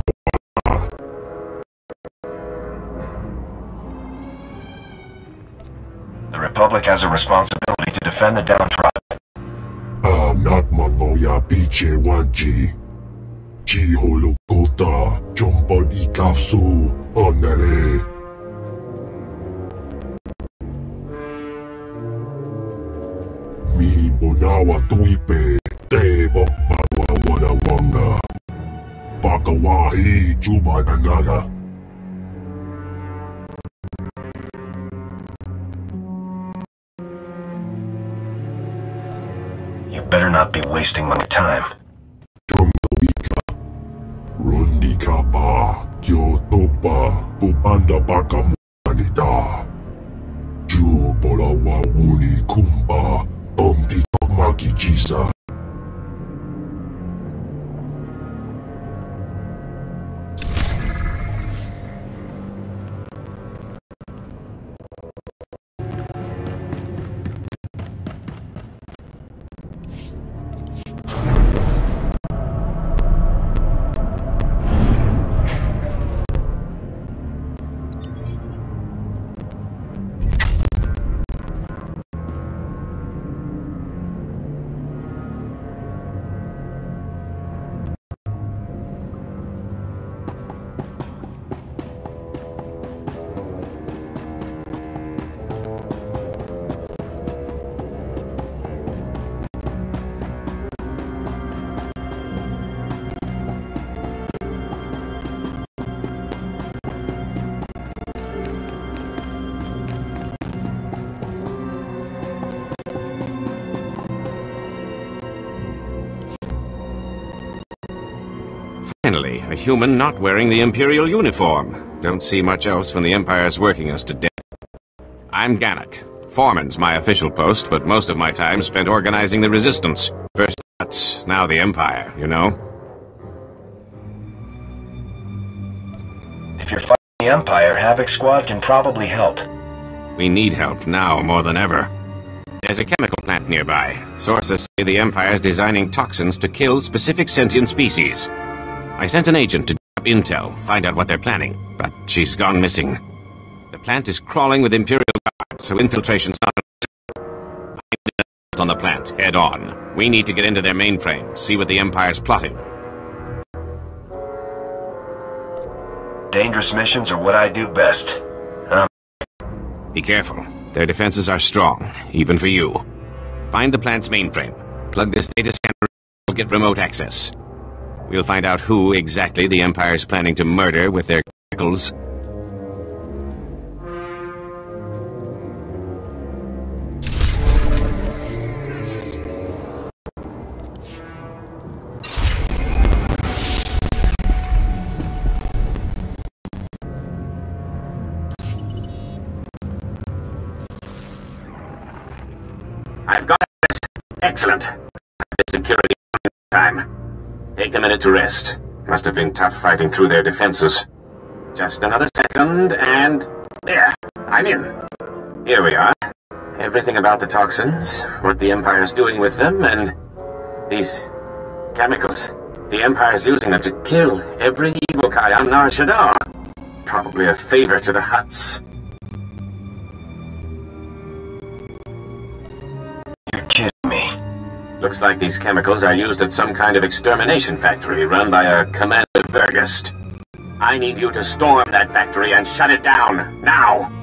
The Republic has a responsibility to defend the downtrodden. Not Manoya Piche Wanji Chi Holokota Jompodi Kafsu Onere Mi Bonawa Tuipe Te Bokpagwa Wanawanga Bakawahi Juba Nanaga. You better not be wasting my time. Rundi Kapa Kyotopa Pupanda Baka Muanita Ju Bolawa Wuni Kumba Omdi Tokmaki Jisa. Finally, a human not wearing the Imperial uniform. Don't see much else when the Empire's working us to death. I'm Gannock. Foreman's my official post, but most of my time spent organizing the Resistance. First Huts, now the Empire, you know? If you're fighting the Empire, Havoc Squad can probably help. We need help now more than ever. There's a chemical plant nearby. Sources say the Empire's designing toxins to kill specific sentient species. I sent an agent to drop intel, find out what they're planning, but she's gone missing. The plant is crawling with Imperial guards, so infiltration's not I need to on the plant, head on. We need to get into their mainframe, see what the Empire's plotting. Dangerous missions are what I do best. Be careful. Their defenses are strong, even for you. Find the plant's mainframe. Plug this data scanner, we'll get remote access. We'll find out who exactly the Empire's planning to murder with their chemicals. I've got this. Excellent. Security time. Take a minute to rest. Must have been tough fighting through their defenses. Just another second, and... there! I'm in. Here we are. Everything about the toxins, what the Empire's doing with them, and... these... chemicals. The Empire's using them to kill every Evokai on Nar Shaddaa. Probably a favor to the Hutts. You're kidding me. Looks like these chemicals are used at some kind of extermination factory run by a Commander Vergist. I need you to storm that factory and shut it down, now!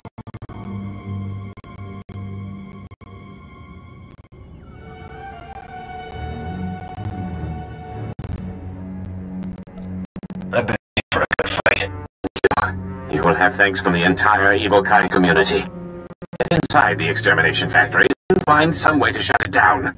I've been waiting for a good fight. You will have thanks from the entire Evokai community. Get inside the extermination factory and find some way to shut it down.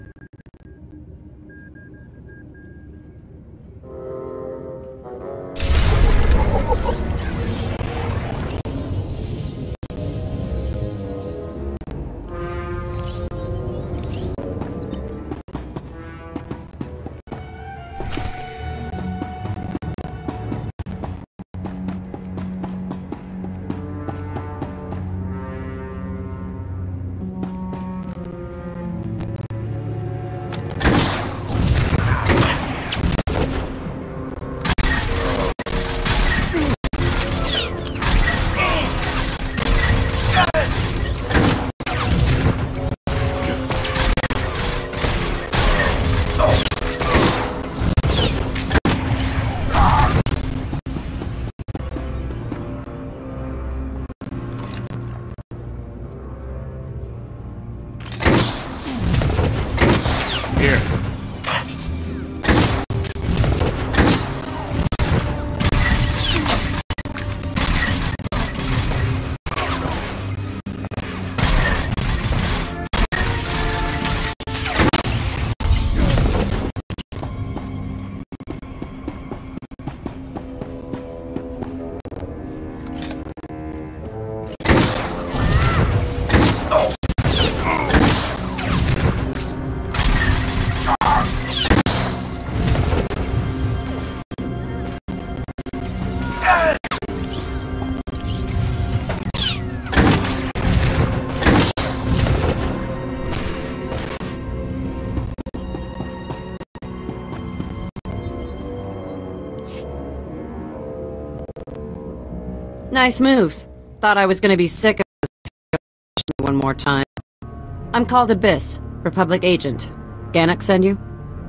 Nice moves. Thought I was gonna be sick of this one more time. I'm called Abyss, Republic agent. Gannock send you?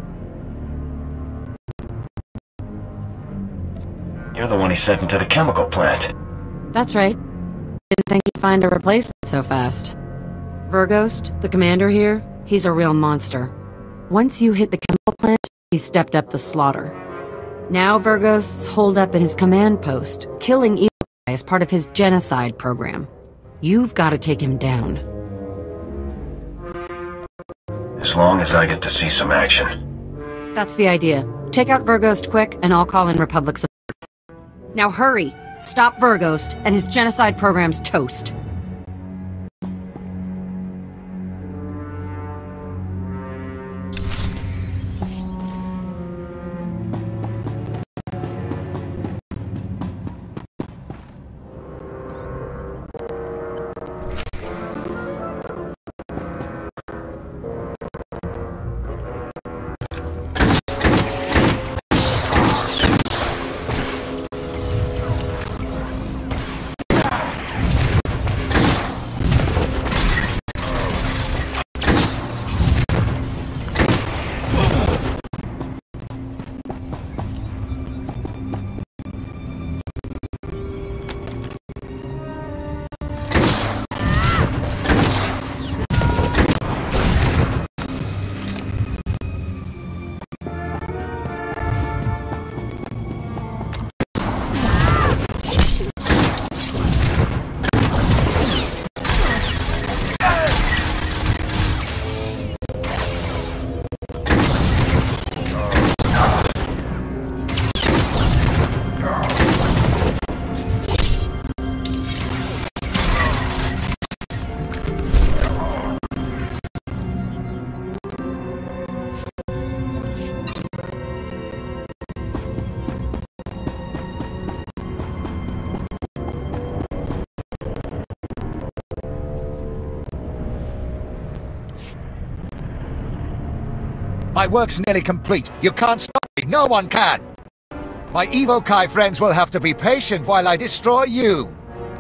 You're the one he sent into the chemical plant. That's right. Didn't think you'd find a replacement so fast. Verghost, the commander here, he's a real monster. Once you hit the chemical plant, he stepped up the slaughter. Now Verghost's holed up in his command post, killing Evokai as part of his genocide program. You've got to take him down. As long as I get to see some action. That's the idea. Take out Verghost quick, and I'll call in Republic support. Now hurry! Stop Verghost, and his genocide program's toast. My work's nearly complete. You can't stop me. No one can. My Evokai friends will have to be patient while I destroy you.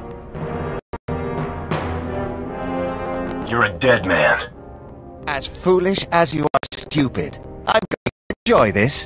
You're a dead man. As foolish as you are stupid. I'm going to enjoy this.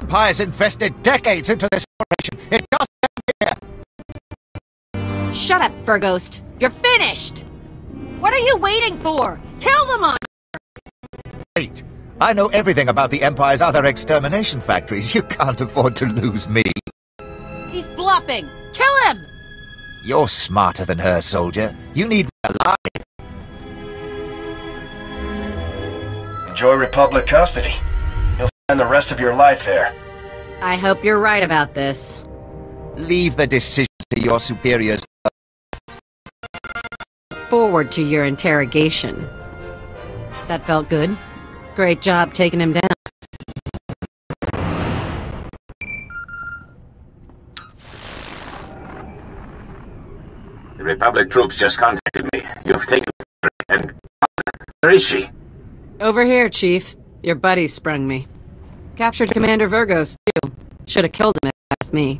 Empire's invested decades into this operation. It doesn't end here. Shut up, Verghost. You're finished! What are you waiting for? Kill them on! Wait. I know everything about the Empire's other extermination factories. You can't afford to lose me. He's bluffing! Kill him! You're smarter than her, soldier. You need me alive. Enjoy Republic custody. You'll spend the rest of your life there. I hope you're right about this. Leave the decision to your superiors. Forward to your interrogation. That felt good. Great job taking him down. The Republic troops just contacted me. You've taken and where is she? Over here, Chief. Your buddies sprung me. Captured Commander Verghost, too. Should have killed him if you asked me.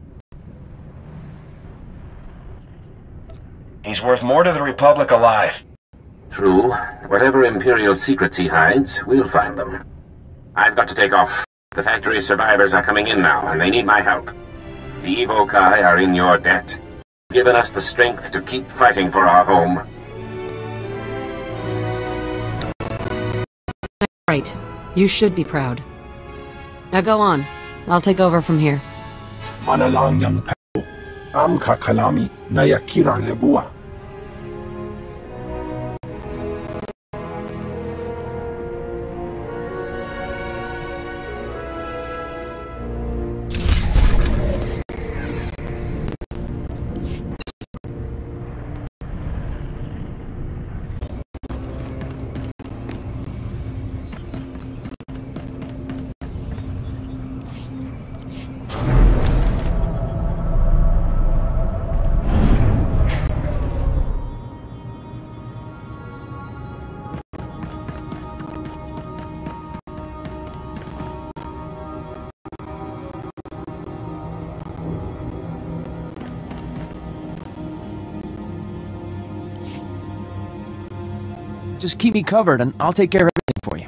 He's worth more to the Republic alive. True. Whatever Imperial secrets he hides, we'll find them. I've got to take off. The factory survivors are coming in now, and they need my help. The Evo Kai are in your debt. Given us the strength to keep fighting for our home. Right. You should be proud. Now go on. I'll take over from here. Manalang yang kayo, am kakalami na yakira lebua. Just keep me covered and I'll take care of everything for you.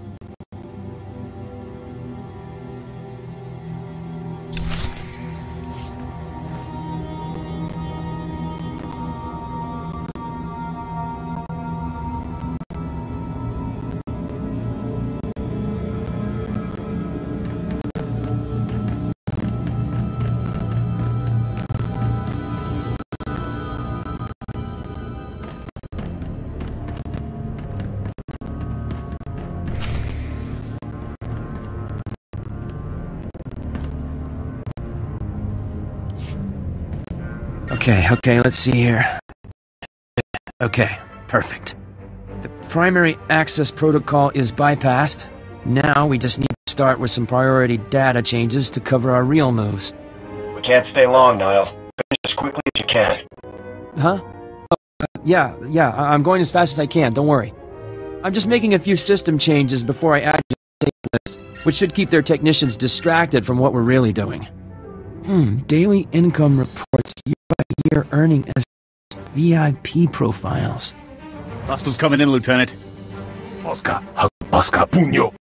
Okay, let's see here. Okay, perfect. The primary access protocol is bypassed. Now we just need to start with some priority data changes to cover our real moves. We can't stay long, Niall. Finish as quickly as you can. Huh? Oh, yeah, I'm going as fast as I can, don't worry. I'm just making a few system changes before I add you to the safe list, which should keep their technicians distracted from what we're really doing. Daily income reports, year-by-year earning as VIP profiles. Hostiles coming in, Lieutenant. Oscar puño.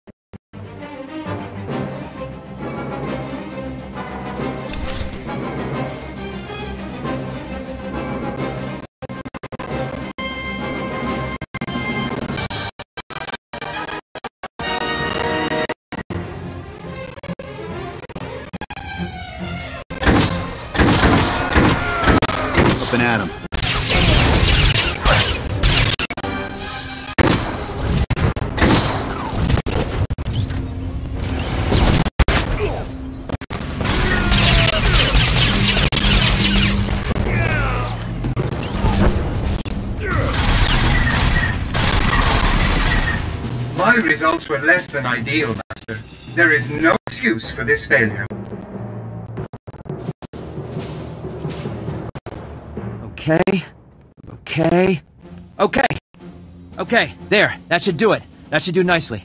Up and at him. My results were less than ideal, Master. There is no excuse for this failure. Okay, there. That should do it. That should do nicely.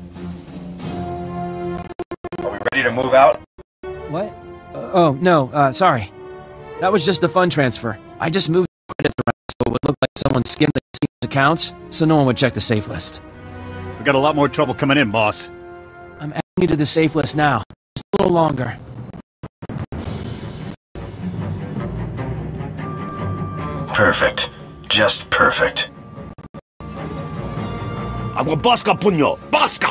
Are we ready to move out? What? Oh, no, sorry. That was just the fund transfer. I just moved the credits around so it would look like someone skimmed the casino's accounts, so no one would check the safe list. We got a lot more trouble coming in, boss. I'm adding you to the safe list now. Just little longer. Perfect. Just perfect. Agua Bosca, puño! Bosca!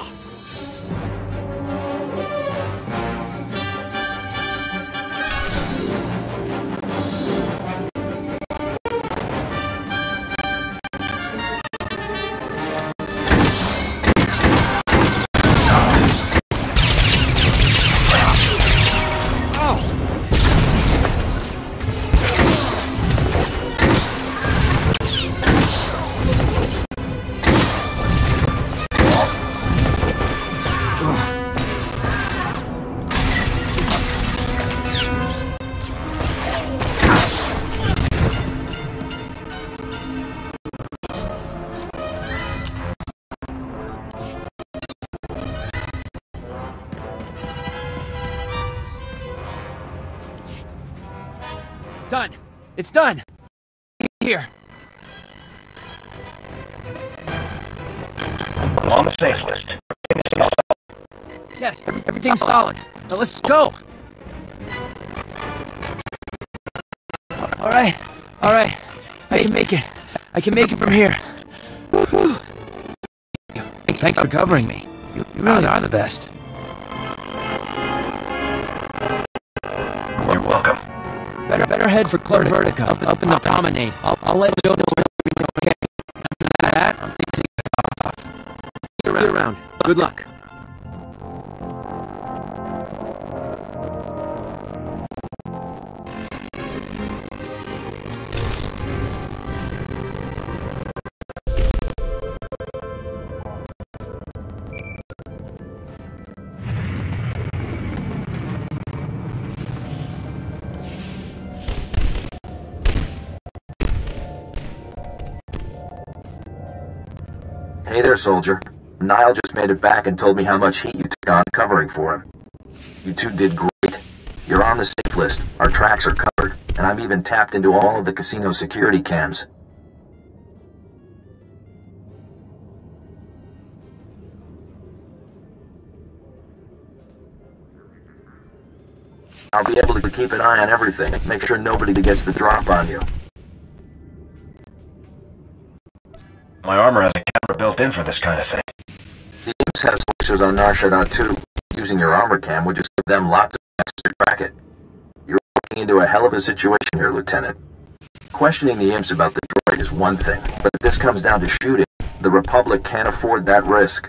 Done. It's done. Here. I'm on the safe list. Yes, everything's solid. Now let's go. All right. I can make it. I can make it from here. Thanks for covering me. You really are the best. You're welcome. Better head for Clark Vertica up in the promenade. I'll let you know when everything's okay. After that, I'm taking off. See you around. Good luck. Hey there, soldier. Niall just made it back and told me how much heat you took on covering for him. You two did great. You're on the safe list, our tracks are covered, and I've even tapped into all of the casino security cams. I'll be able to keep an eye on everything and make sure nobody gets the drop on you. My armor has a camera built in for this kind of thing. The imps have sensors on Shaddaa too. Using your armor cam would just give them lots of chances to track it. You're walking into a hell of a situation here, Lieutenant. Questioning the imps about the droid is one thing, but if this comes down to shooting, the Republic can't afford that risk.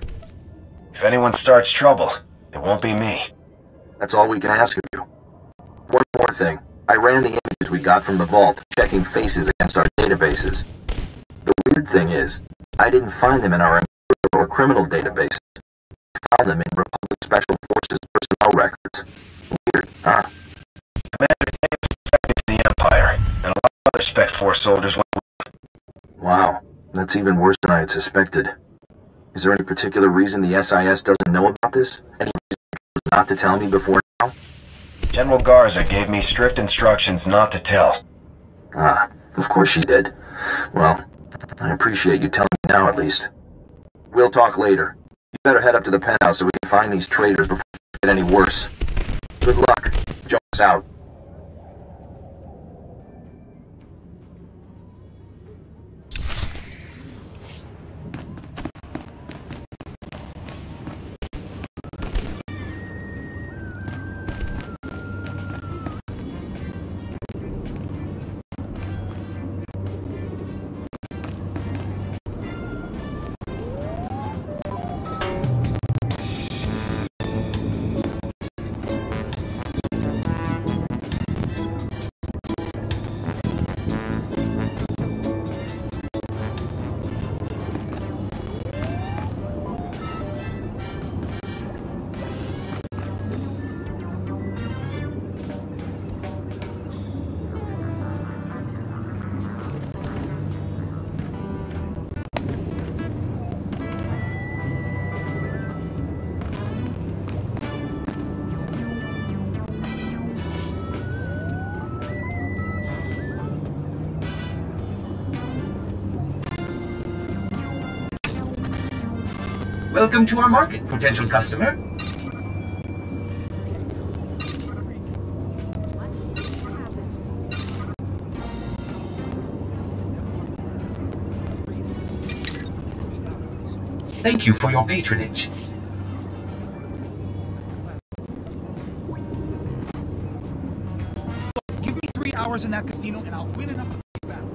If anyone starts trouble, it won't be me. That's all we can ask of you. One more thing. I ran the images we got from the vault, checking faces against our databases. The weird thing is, I didn't find them in our or criminal databases. I found them in Republic Special Forces personnel records. Weird, huh? Commander James was defected to the Empire, and a lot of other Spec Force soldiers went with him. Wow, that's even worse than I had suspected. Is there any particular reason the SIS doesn't know about this? Any reason not to tell me before now? General Garza gave me strict instructions not to tell. Ah, of course she did. Well, I appreciate you telling me now at least. We'll talk later. You better head up to the penthouse so we can find these traitors before things get any worse. Good luck. Jones out. Welcome to our market, potential customer. Thank you for your patronage. Give me 3 hours in that casino and I'll win enough to pay back.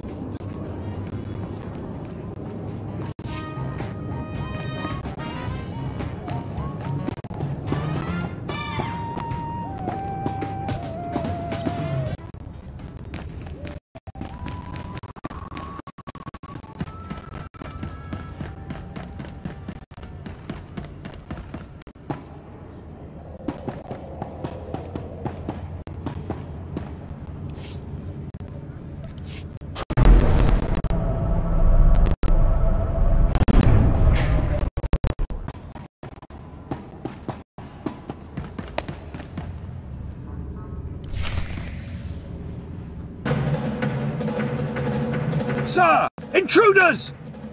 Sir! Intruders!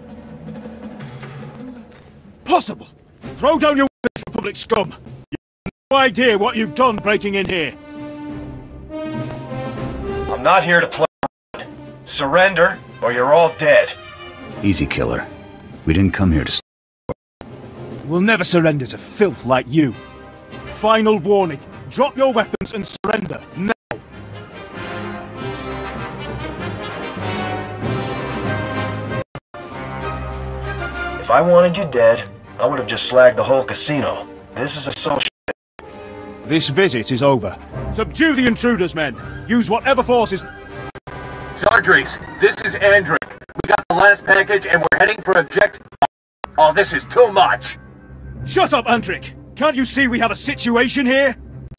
Possible! Throw down your weapons, Republic scum! You have no idea what you've done breaking in here! I'm not here to play around. Surrender, or you're all dead. Easy, killer. We didn't come here to... We'll never surrender to filth like you. Final warning. Drop your weapons and surrender, now! If I wanted you dead, I would have just slagged the whole casino. This is a social... This visit is over. Subdue the intruders, men! Use whatever forces... Sardrix, this is Andric. We got the last package and we're heading for objective... Oh, this is too much! Shut up, Andric! Can't you see we have a situation here?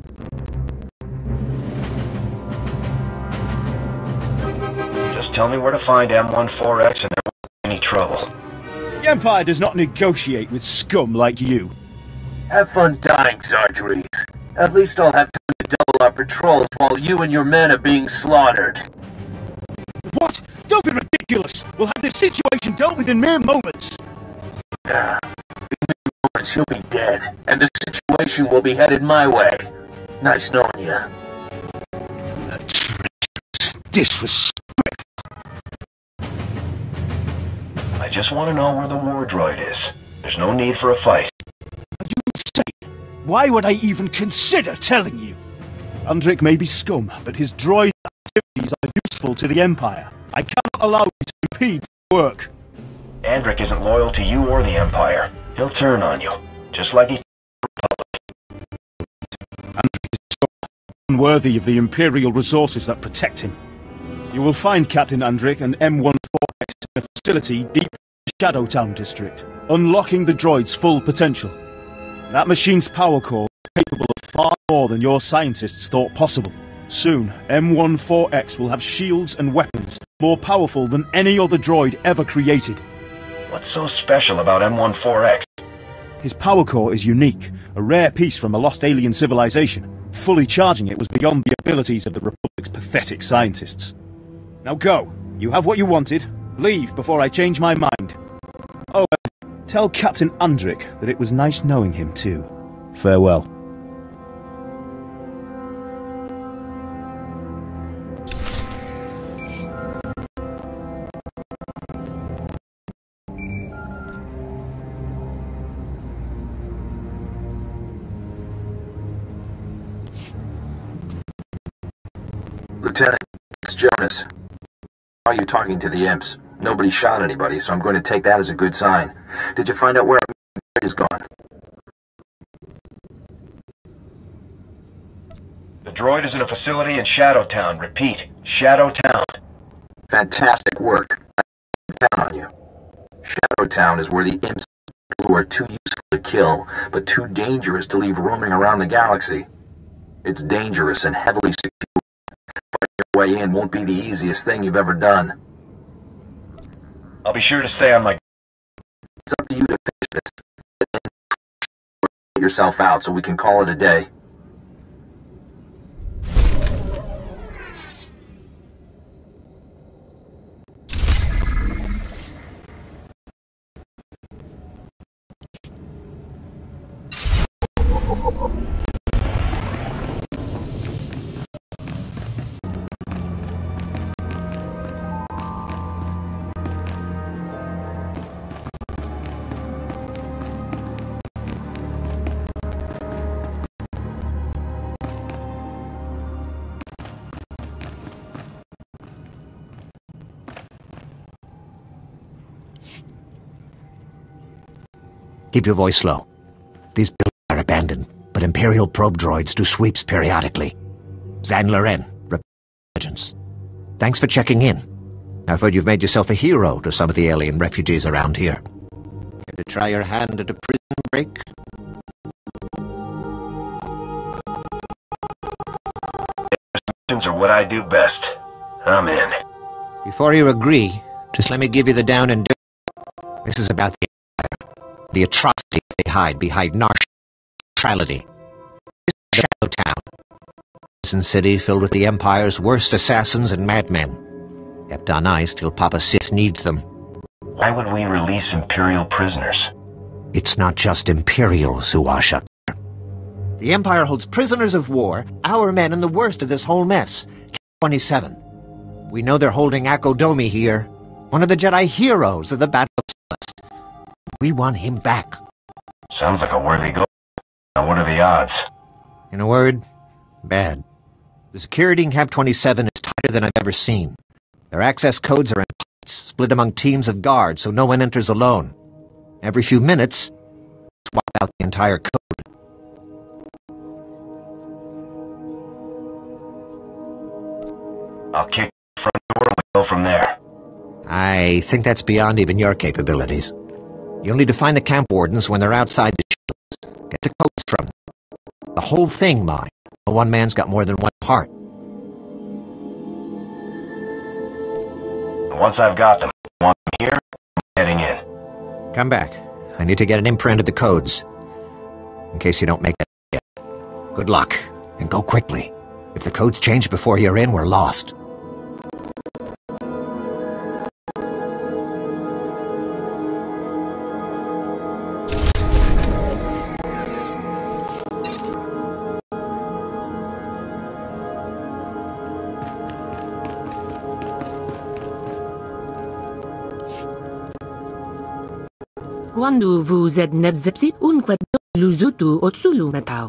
Just tell me where to find M14X and there won't be any trouble. The Empire does not negotiate with scum like you. Have fun dying, Sardrix. At least I'll have time to double our patrols while you and your men are being slaughtered. What? Don't be ridiculous! We'll have this situation dealt with in mere moments! In mere moments you'll be dead, and the situation will be headed my way. Nice knowing you. Disrespect. I just want to know where the war droid is. There's no need for a fight. Are you insane? Why would I even consider telling you? Andric may be scum, but his droid activities are useful to the Empire. I cannot allow you to impede work. Andric isn't loyal to you or the Empire. He'll turn on you, just like he... Andric is scum, unworthy of the Imperial resources that protect him. You will find Captain Andric and M14X in a facility deep in the Shaddaa district, unlocking the droid's full potential. That machine's power core is capable of far more than your scientists thought possible. Soon, M14X will have shields and weapons more powerful than any other droid ever created. What's so special about M14X? His power core is unique, a rare piece from a lost alien civilization. Fully charging it was beyond the abilities of the Republic's pathetic scientists. Now go. You have what you wanted. Leave before I change my mind. Oh, tell Captain Andric that it was nice knowing him too. Farewell. Lieutenant, it's Jonas. Why are you talking to the imps? Nobody shot anybody, so I'm going to take that as a good sign. Did you find out where our is gone? The droid is in a facility in Shadowtown. Repeat, Shadowtown. Fantastic work. I count on you. Shadowtown is where the imps who are too useful to kill, but too dangerous to leave roaming around the galaxy. It's dangerous and heavily secure. Finding your way in won't be the easiest thing you've ever done. I'll be sure to stay on my... It's up to you to finish this. Get yourself out so we can call it a day. Keep your voice low. These buildings are abandoned, but Imperial probe droids do sweeps periodically. Zan Loren, Agents. Thanks for checking in. I've heard you've made yourself a hero to some of the alien refugees around here. Care to try your hand at a prison break? Are what I do best. I'm in. Before you agree, just let me give you the down and dirty. This is about the Empire. The atrocities they hide behind neutrality. This is Shadow Town. Prison city filled with the Empire's worst assassins and madmen. Kept on ice till Papa Sith needs them. Why would we release Imperial prisoners? It's not just Imperials who wash up there. The Empire holds prisoners of war, our men, and the worst of this whole mess. 27. We know they're holding Akodomi here, one of the Jedi heroes of the Battle of Celeste. We want him back. Sounds like a worthy goal. Now what are the odds? In a word, bad. The security in Camp 27 is tighter than I've ever seen. Their access codes are in pots, split among teams of guards so no one enters alone. Every few minutes, swap out the entire code. I'll kick the front door and we'll go from there. I think that's beyond even your capabilities. You'll need to find the camp wardens when they're outside the shields. Get the codes from them. The whole thing, mine. No one man's got more than one part. Once I've got them, want them here, I'm heading in. Come back. I need to get an imprint of the codes. In case you don't make that yet. Good luck, and go quickly. If the codes change before you're in, we're lost. Quando vous êtes nebzepsi unquet luzutu otsulu metao.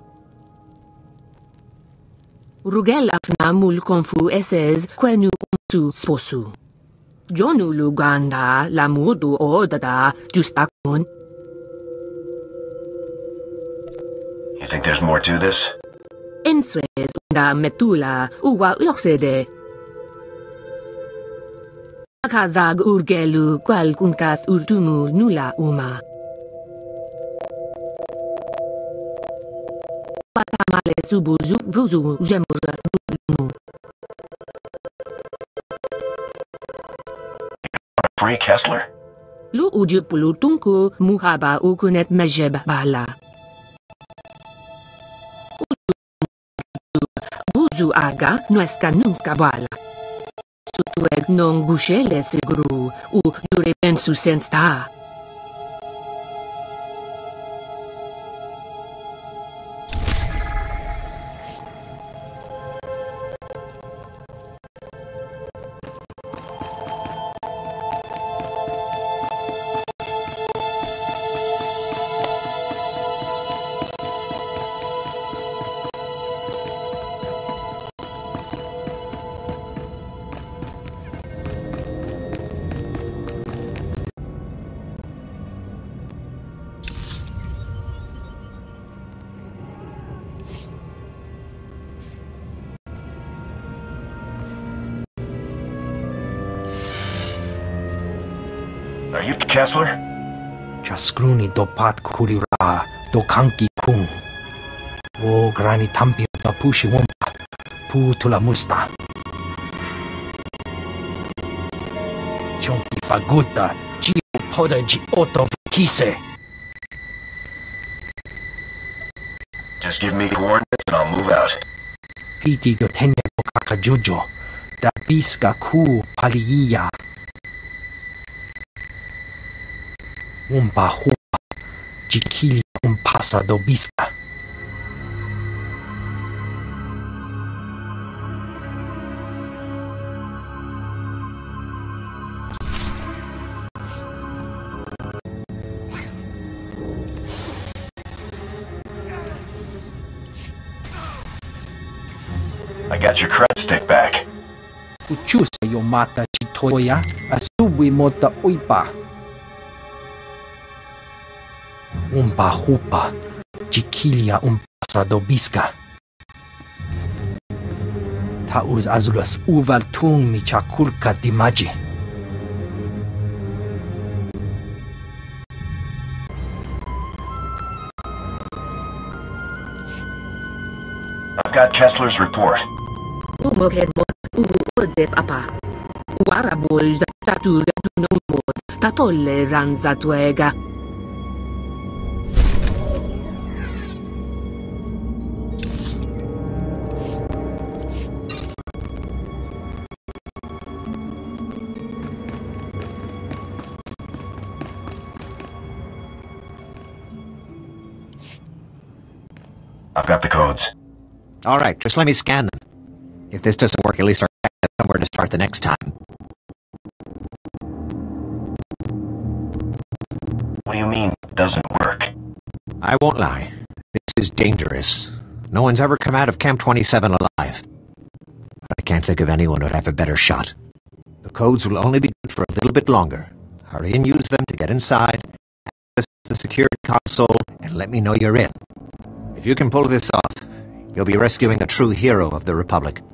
Rugel afna mul konfu esez quenu umtu sposu. Jonu luganda la mudu odada justakun. You think there's more to this? Enswez unda metula uwa ursede. Akazag urgelu qual kunkas urtumu nula uma. Patamale subuju vuzu jemura rumu. Free Kessler? Lu uju pulutunku muhaba ukunet mejeb bala. Buzu aga nuesca numska bala. Sutueg non gushele seguru u jure pensu sensta. Are you Kessler? Chaskruni dopat kurira do kanki kung. O grani tampi da pushi wompa. Pu tula musta. Chonki faguta. Gio poda ji oto kise. Just give me coordinates and I'll move out. Piti do tenya do kakajujo. Da biska ku paliya. Umpa hupa, jikili umpasa do biska. I got your cred stick back. Uchusa yo mata chitoya, asubi mota uipa. Umpa hupa, chiquilla umpasa dobiska. Tauz azulus uval tung mi chakulka dimaji. I've got Kessler's report. Umoked mod uodep apa. Waraboj da statura dunumod, ta tolleranza tuega. I've got the codes. All right, just let me scan them. If this doesn't work, at least I'll have somewhere to start the next time. What do you mean, doesn't work? I won't lie. This is dangerous. No one's ever come out of Camp 27 alive. But I can't think of anyone who'd have a better shot. The codes will only be good for a little bit longer. Hurry and use them to get inside, access the security console, and let me know you're in. If you can pull this off, you'll be rescuing the true hero of the Republic.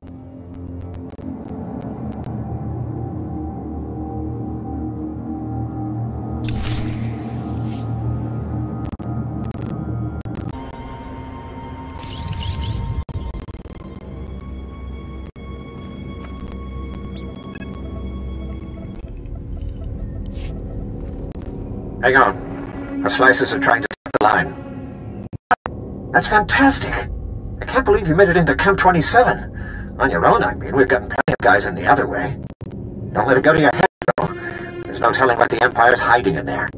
Hang on. Our slices are trying to take the line. That's fantastic! I can't believe you made it into Camp 27. On your own, I mean. We've gotten plenty of guys in the other way. Don't let it go to your head, though. There's no telling what the Empire's hiding in there.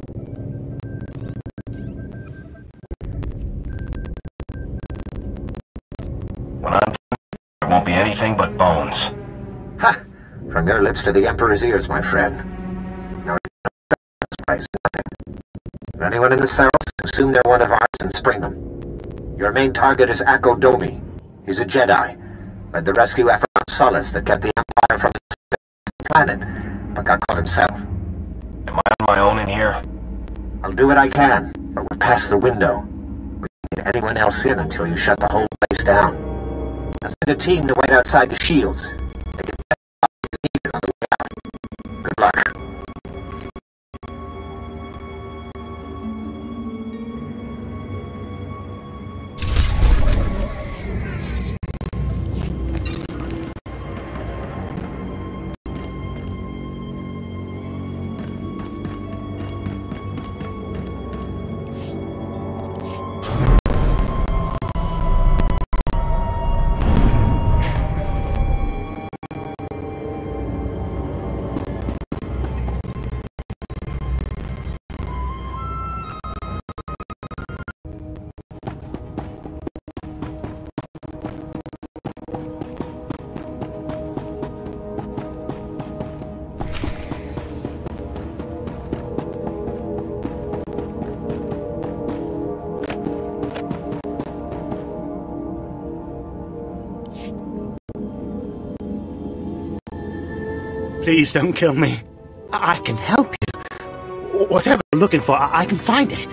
When I'm done, there won't be anything but bones. Ha! From your lips to the Emperor's ears, my friend. No, nothing. If anyone in the Saros, assume they're one of ours and spring them. Your main target is Akko Domi. He's a Jedi. Led the rescue effort on Solace that kept the Empire from the planet, but got caught himself. Am I on my own in here? I'll do what I can, but we're past the window. We can't get anyone else in until you shut the whole place down. I'll send a team to wait outside the shields. They can get you needed on the way out. Good luck. Please don't kill me. I can help you. Whatever you're looking for, I can find it.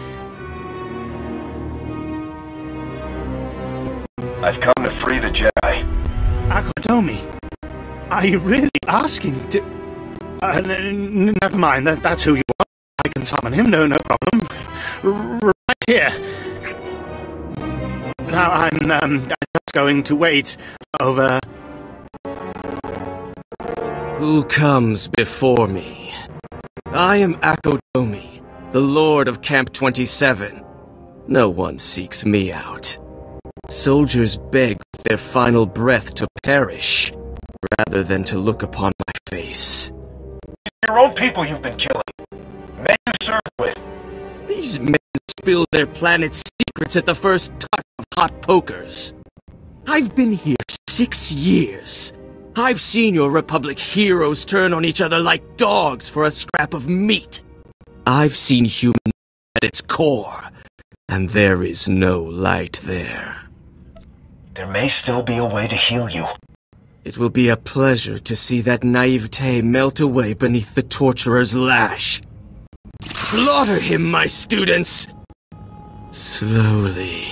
I've come to free the Jedi. Akko Domi, are you really asking to... never mind, that's who you are. I can summon him, no problem. Right here. Now I'm just going to wait over... Who comes before me? I am Akko Domi, the Lord of Camp 27. No one seeks me out. Soldiers beg with their final breath to perish, rather than to look upon my face. Your own people you've been killing. Men you serve with. These men spill their planet's secrets at the first touch of hot pokers. I've been here 6 years. I've seen your Republic heroes turn on each other like dogs for a scrap of meat. I've seen human at its core, and there is no light there. There may still be a way to heal you. It will be a pleasure to see that naivete melt away beneath the torturer's lash. Slaughter him, my students! Slowly.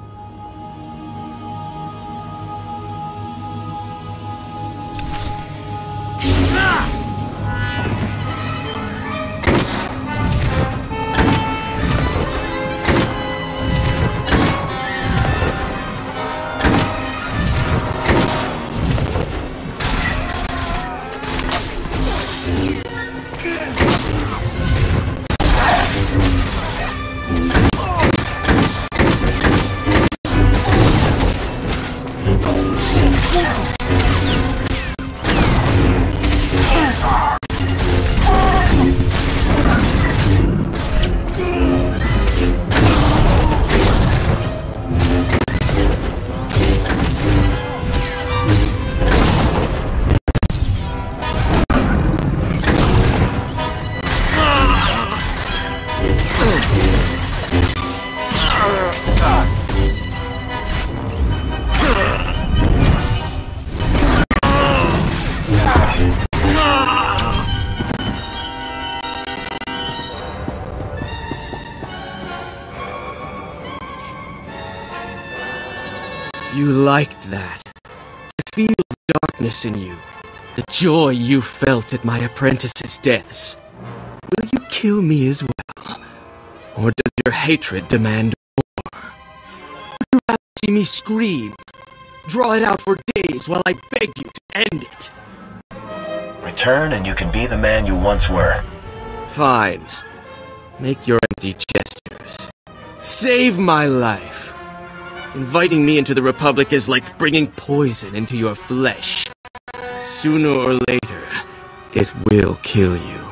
You liked that. I feel the darkness in you. The joy you felt at my apprentices' deaths. Will you kill me as well? Or does your hatred demand more? Would you rather see me scream? Draw it out for days while I beg you to end it. Return and you can be the man you once were. Fine. Make your empty gestures. Save my life. Inviting me into the Republic is like bringing poison into your flesh. Sooner or later, it will kill you.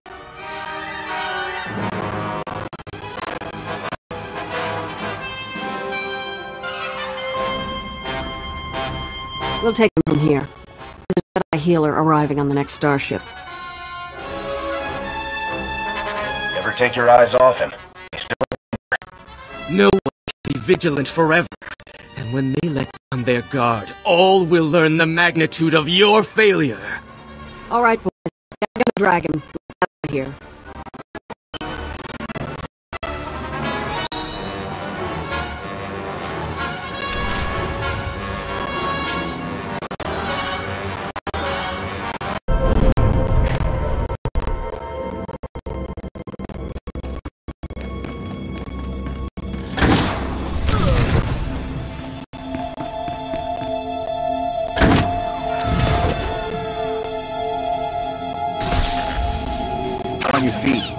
We'll take him from here. There's a Shaddaa healer arriving on the next starship. Never take your eyes off him. He's still No one can be vigilant forever. And when they let down their guard, all will learn the magnitude of your failure. All right, boys. I'm gonna drag him. Let's get out of here. On your feet.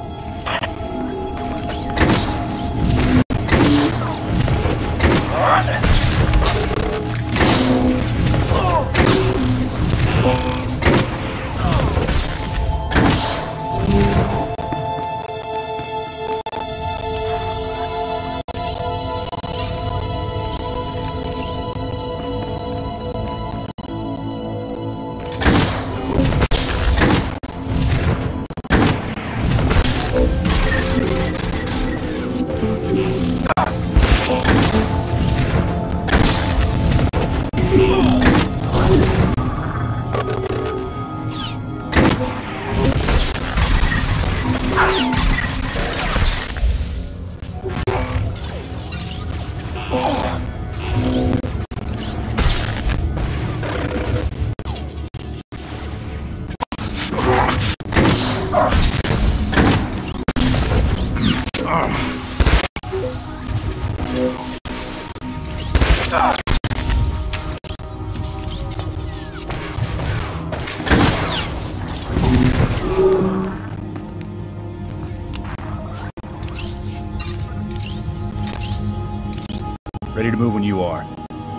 Ready to move when you are.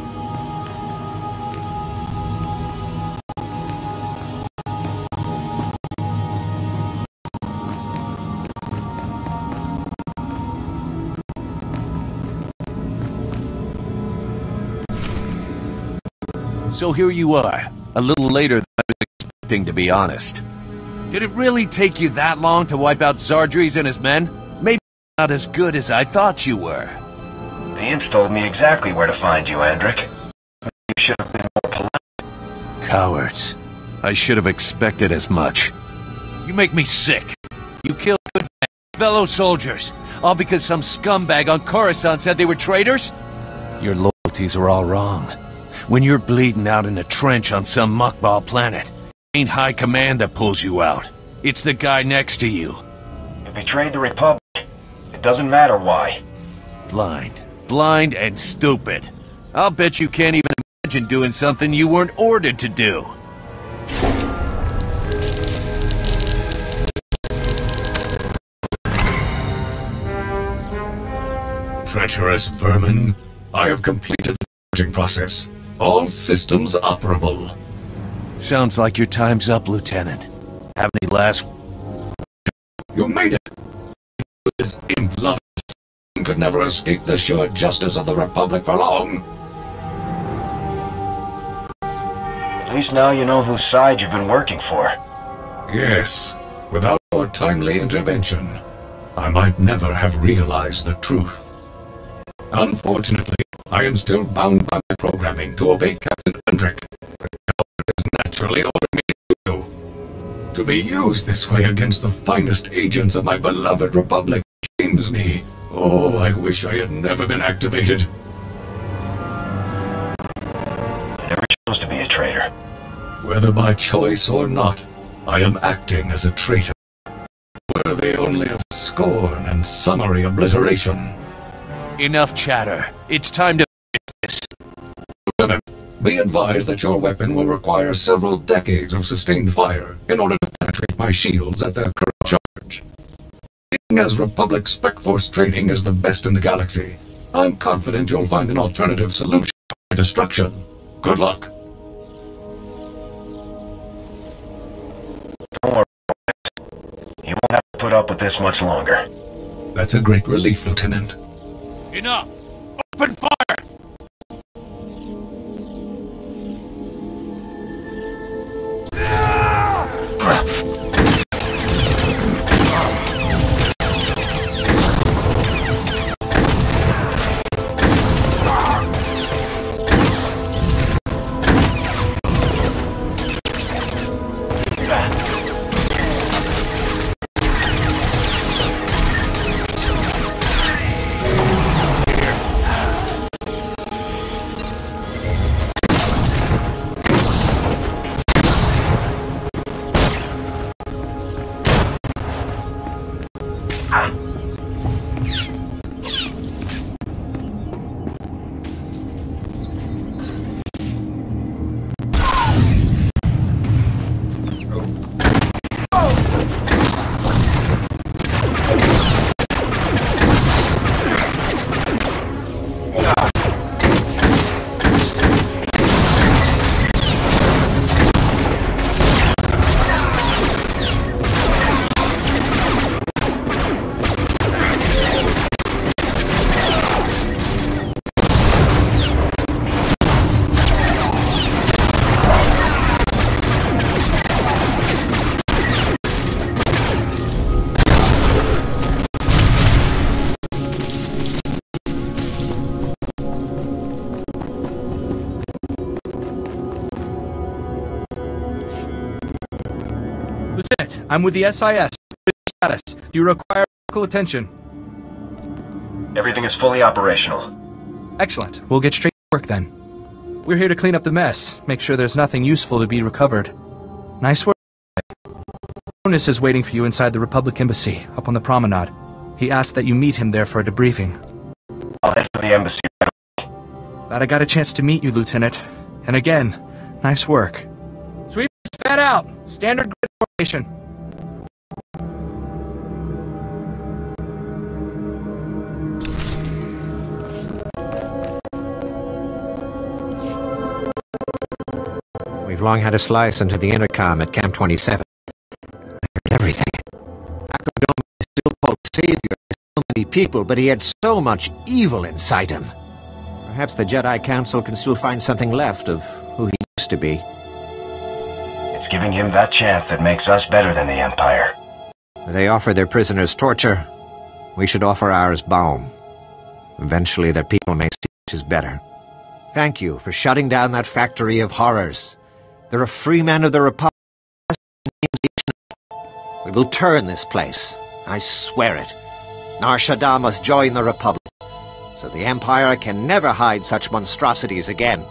So here you are, a little later than I was expecting, to be honest. Did it really take you that long to wipe out Zardries and his men? Maybe not as good as I thought you were. The imps told me exactly where to find you, Andric. You should have been more polite. Cowards. I should have expected as much. You make me sick. You kill good men fellow soldiers, all because some scumbag on Coruscant said they were traitors? Your loyalties are all wrong. When you're bleeding out in a trench on some muckball planet, it ain't High Command that pulls you out. It's the guy next to you. You betrayed the Republic. It doesn't matter why. Blind. Blind and stupid. I'll bet you can't even imagine doing something you weren't ordered to do. Treacherous vermin. I have completed the purging process. All systems operable. Sounds like your time's up, Lieutenant. Have any last... You made it! This imp lovers could never escape the sure justice of the Republic for long. At least now you know whose side you've been working for. Yes. Without your timely intervention, I might never have realized the truth. Unfortunately, I am still bound by my programming to obey Captain Hendrik. The coward has naturally ordered me to do. To be used this way against the finest agents of my beloved Republic shames me. Oh, I wish I had never been activated. I never chose to be a traitor. Whether by choice or not, I am acting as a traitor. Worthy only of scorn and summary obliteration. Enough chatter. It's time to finish this. Lieutenant, be advised that your weapon will require several decades of sustained fire in order to penetrate my shields at their current charge. Seeing as Republic Spec Force training is the best in the galaxy, I'm confident you'll find an alternative solution to my destruction. Good luck. Don't worry about it. You won't have to put up with this much longer. That's a great relief, Lieutenant. Enough! Open fire! Lieutenant, I'm with the SIS. Status. Do you require medical attention? Everything is fully operational. Excellent. We'll get straight to work then. We're here to clean up the mess, make sure there's nothing useful to be recovered. Nice work. Jonas is waiting for you inside the Republic Embassy, up on the promenade. He asked that you meet him there for a debriefing. I'll head for the embassy. Glad I got a chance to meet you, Lieutenant. And again, nice work. Sweepers, fat out! Standard grid formation. We've long had a slice into the intercom at Camp 27. I heard everything. Akudome is still called Savior to so many people, but he had so much evil inside him. Perhaps the Jedi Council can still find something left of who he used to be. It's giving him that chance that makes us better than the Empire. They offer their prisoners torture. We should offer ours balm. Eventually their people may see which is better. Thank you for shutting down that factory of horrors. They're a free man of the Republic. We will turn this place. I swear it. Nar Shaddaa must join the Republic, so the Empire can never hide such monstrosities again.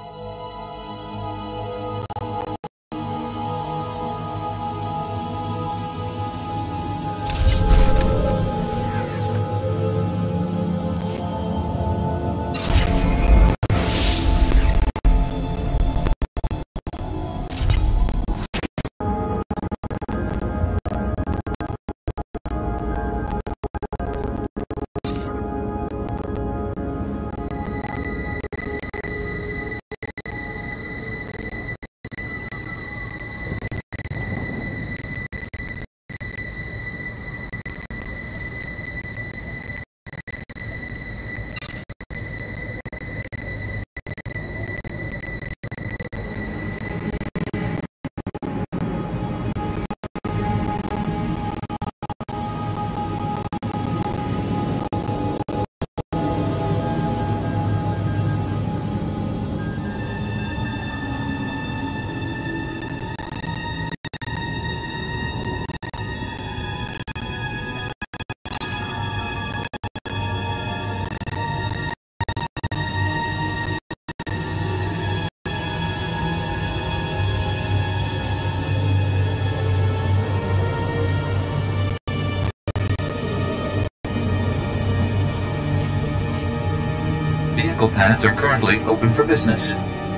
Vehicle pads are currently open for business.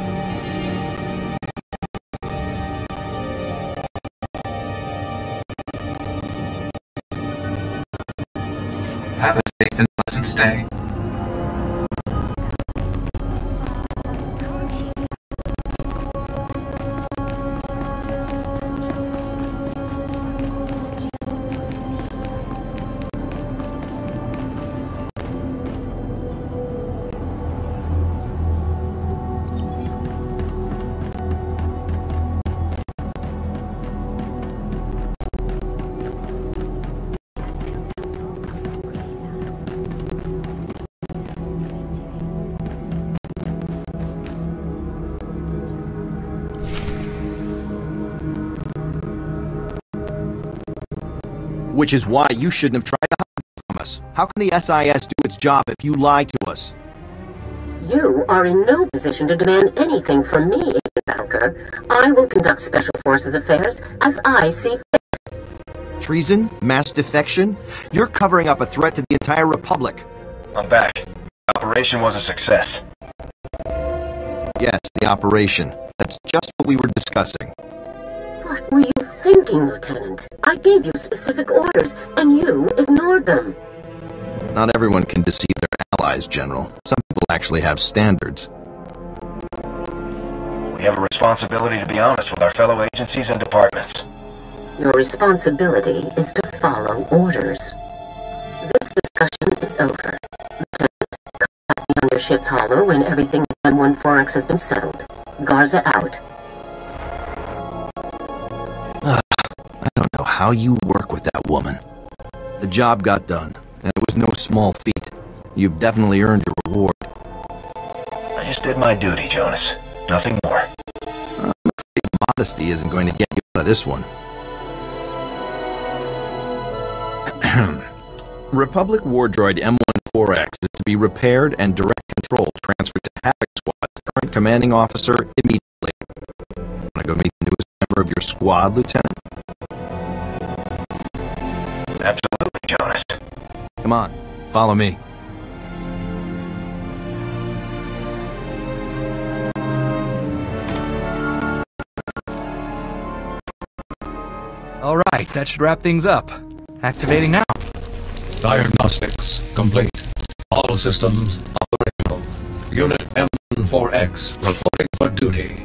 Have a safe and pleasant stay. Which is why you shouldn't have tried to hide from us. How can the SIS do its job if you lie to us? You are in no position to demand anything from me, Agent Valker. I will conduct Special Forces affairs as I see fit. Treason? Mass defection? You're covering up a threat to the entire Republic. I'm back. The operation was a success. Yes, the operation. That's just what we were discussing. What were you thinking, Lieutenant? I gave you specific orders, and you ignored them. Not everyone can deceive their allies, General. Some people actually have standards. We have a responsibility to be honest with our fellow agencies and departments. Your responsibility is to follow orders. This discussion is over. Lieutenant, contact me on your ship's hollow when everything with M14X has been settled. Garza out. I don't know how you work with that woman. The job got done, and it was no small feat. You've definitely earned your reward. I just did my duty, Jonas. Nothing more. I'm afraid modesty isn't going to get you out of this one. Republic War Droid M14X is to be repaired and direct control transferred to Havoc Squad, current commanding officer, immediately. Want to go meet the newest member of your squad, Lieutenant? Absolutely, Jonas. Come on, follow me. Alright, that should wrap things up. Activating now. Diagnostics complete. All systems operational. Unit M14X reporting for duty.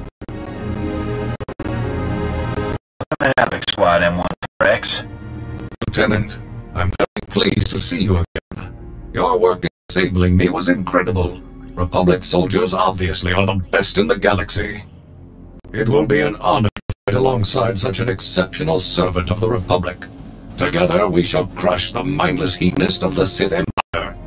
Havoc Squad M14X. Lieutenant, I'm very pleased to see you again. Your work in disabling me was incredible. Republic soldiers obviously are the best in the galaxy. It will be an honor to fight alongside such an exceptional servant of the Republic. Together we shall crush the mindless hedonist of the Sith Empire.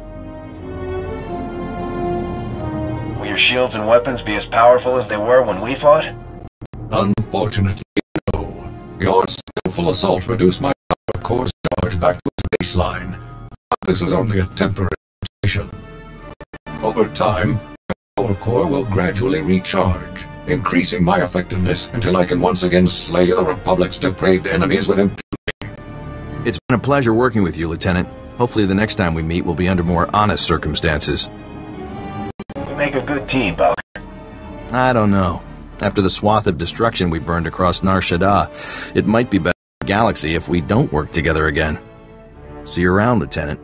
Will your shields and weapons be as powerful as they were when we fought? Unfortunately, no. Your skillful assault reduced my power the core's charge back to its baseline. This is only a temporary situation. Over time, our core will gradually recharge, increasing my effectiveness until I can once again slay the Republic's depraved enemies with impunity. It's been a pleasure working with you, Lieutenant. Hopefully the next time we meet will be under more honest circumstances. We make a good team, Buck. I don't know. After the swath of destruction we burned across Shaddaa, it might be better for the galaxy if we don't work together again. See you around, Lieutenant.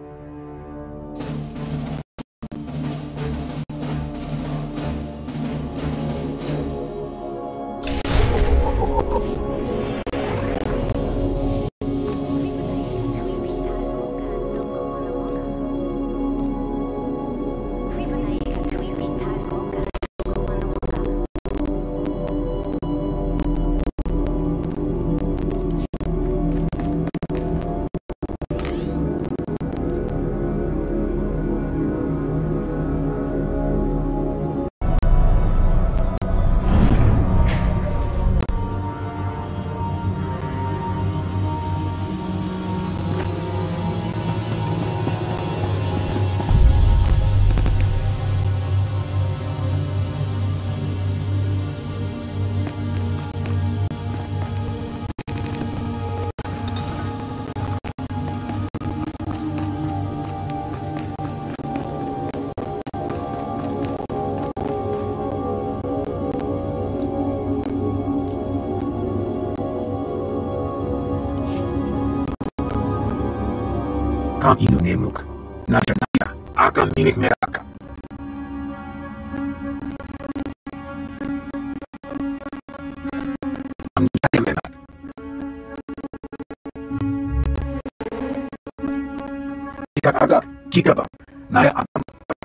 Kang inunemuk, najanaya, akan minik meraka. Amjaya menak. Ikat agak, kikabang, naya akan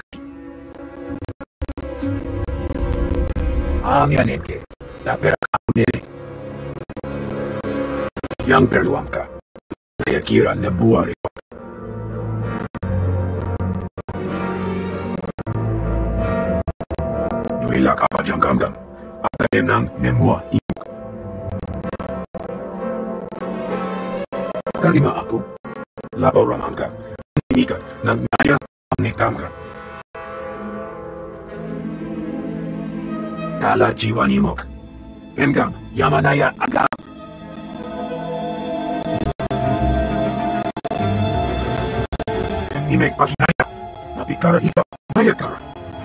Amyaneke, la perakabunele. Yang perluam ka, naya kira na buwari. Nuilak apa janggamgam, apa demnang nemua imuk. Karima aku, lapor ramangka, mengikat ng naya amnekamgram. Kala jiwa nimok, emgam yamanaya agam. Nimek pakinaya, napikara ikaw, mayakara.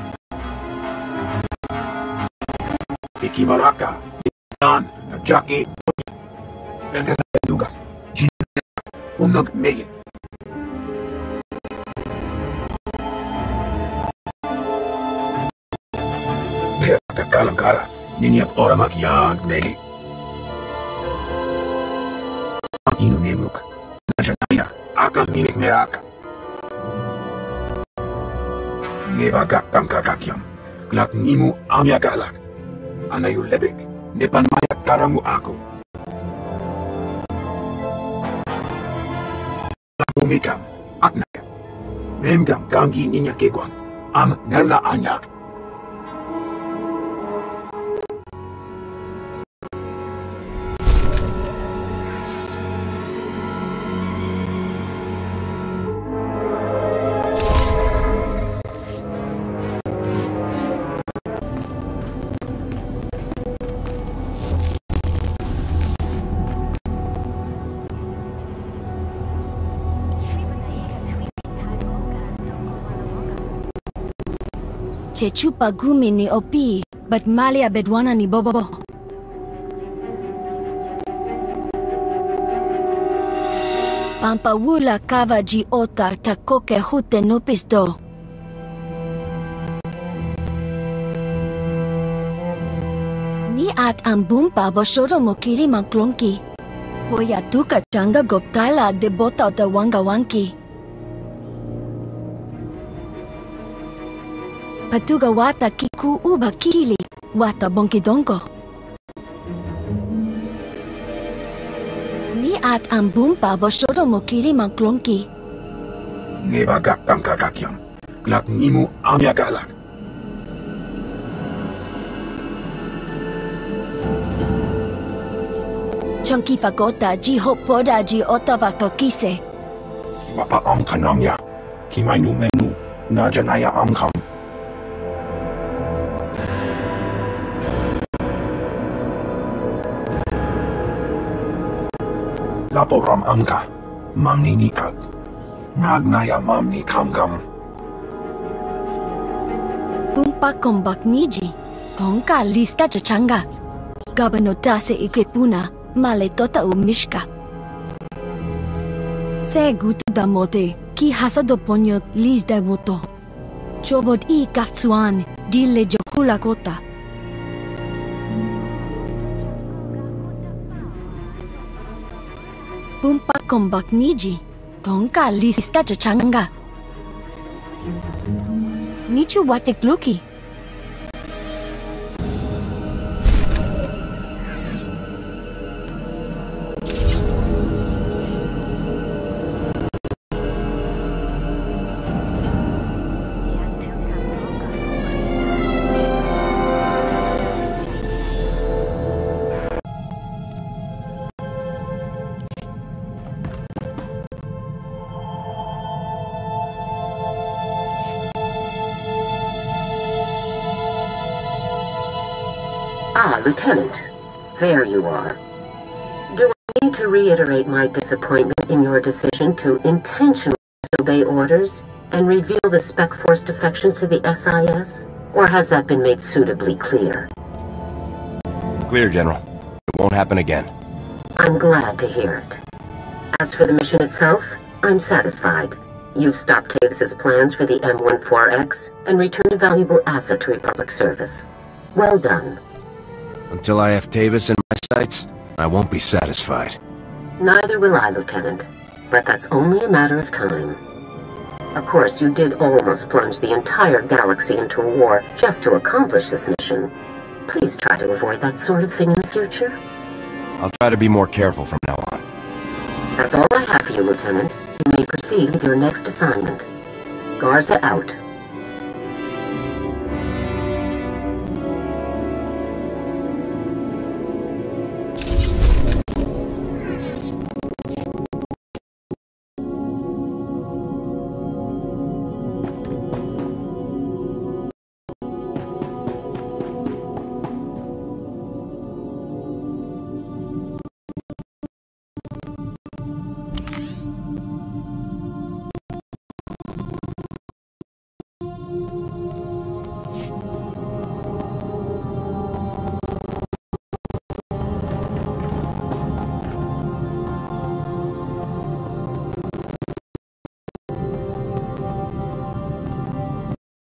Ikimaraka, Ikan, Jackie, Bengaduga, Jinaka, Unag Mege. Kakkalangkara, Niniap Oramak Yang Mege. Ang inunemuk, Najanaya, akan minik meraka. Nebagak kang kakakyam, Glak nimu amyagalak. Anayu lebek, depan maya karamu aku. Bumikam, aknaya. Memgam kanggi ninya kegwan, am nerla anyak. Chechupa gumi ni opi, but malia bedwana ni bobo. Pampawula kava ji ota takoke hute nopisto. Ni at ambumpa boshoro mokiri manklonki. Boya tuka changa goptala de bota ota wanga wanki. Patuga wata kiku uba kili, wata bonkidonko. Ni at ambumpa boshoro mokiri manklonki. Nebagak kang kakakyam, glak nimu amyagalak. chunky fagota ji hopoda ji otava kokise. Mapa amkanamya. Kimainu menu. Najanaya amkam. Laporam amka. Mamni nikag. Nagnaya mamni kamgam. Pumpa kombak niji. Tonka lista chachanga. Gabanotase ikepuna. Male tota umishka. Se gutu da mote. Ki hasado ponyo lis da voto. Chobot I katsuan. Dile jokula kota. Pumpa kombak niji. Tonka lista chachanga. Nichu watek luki. Ah, Lieutenant. There you are. Do I need to reiterate my disappointment in your decision to intentionally disobey orders and reveal the Spec Force defections to the SIS? Or has that been made suitably clear? Clear, General. It won't happen again. I'm glad to hear it. As for the mission itself, I'm satisfied. You've stopped Tavis's plans for the M14X and returned a valuable asset to Republic service. Well done. Until I have Tavis in my sights, I won't be satisfied. Neither will I, Lieutenant. But that's only a matter of time. Of course, you did almost plunge the entire galaxy into a war just to accomplish this mission. Please try to avoid that sort of thing in the future. I'll try to be more careful from now on. That's all I have for you, Lieutenant. You may proceed with your next assignment. Garza out.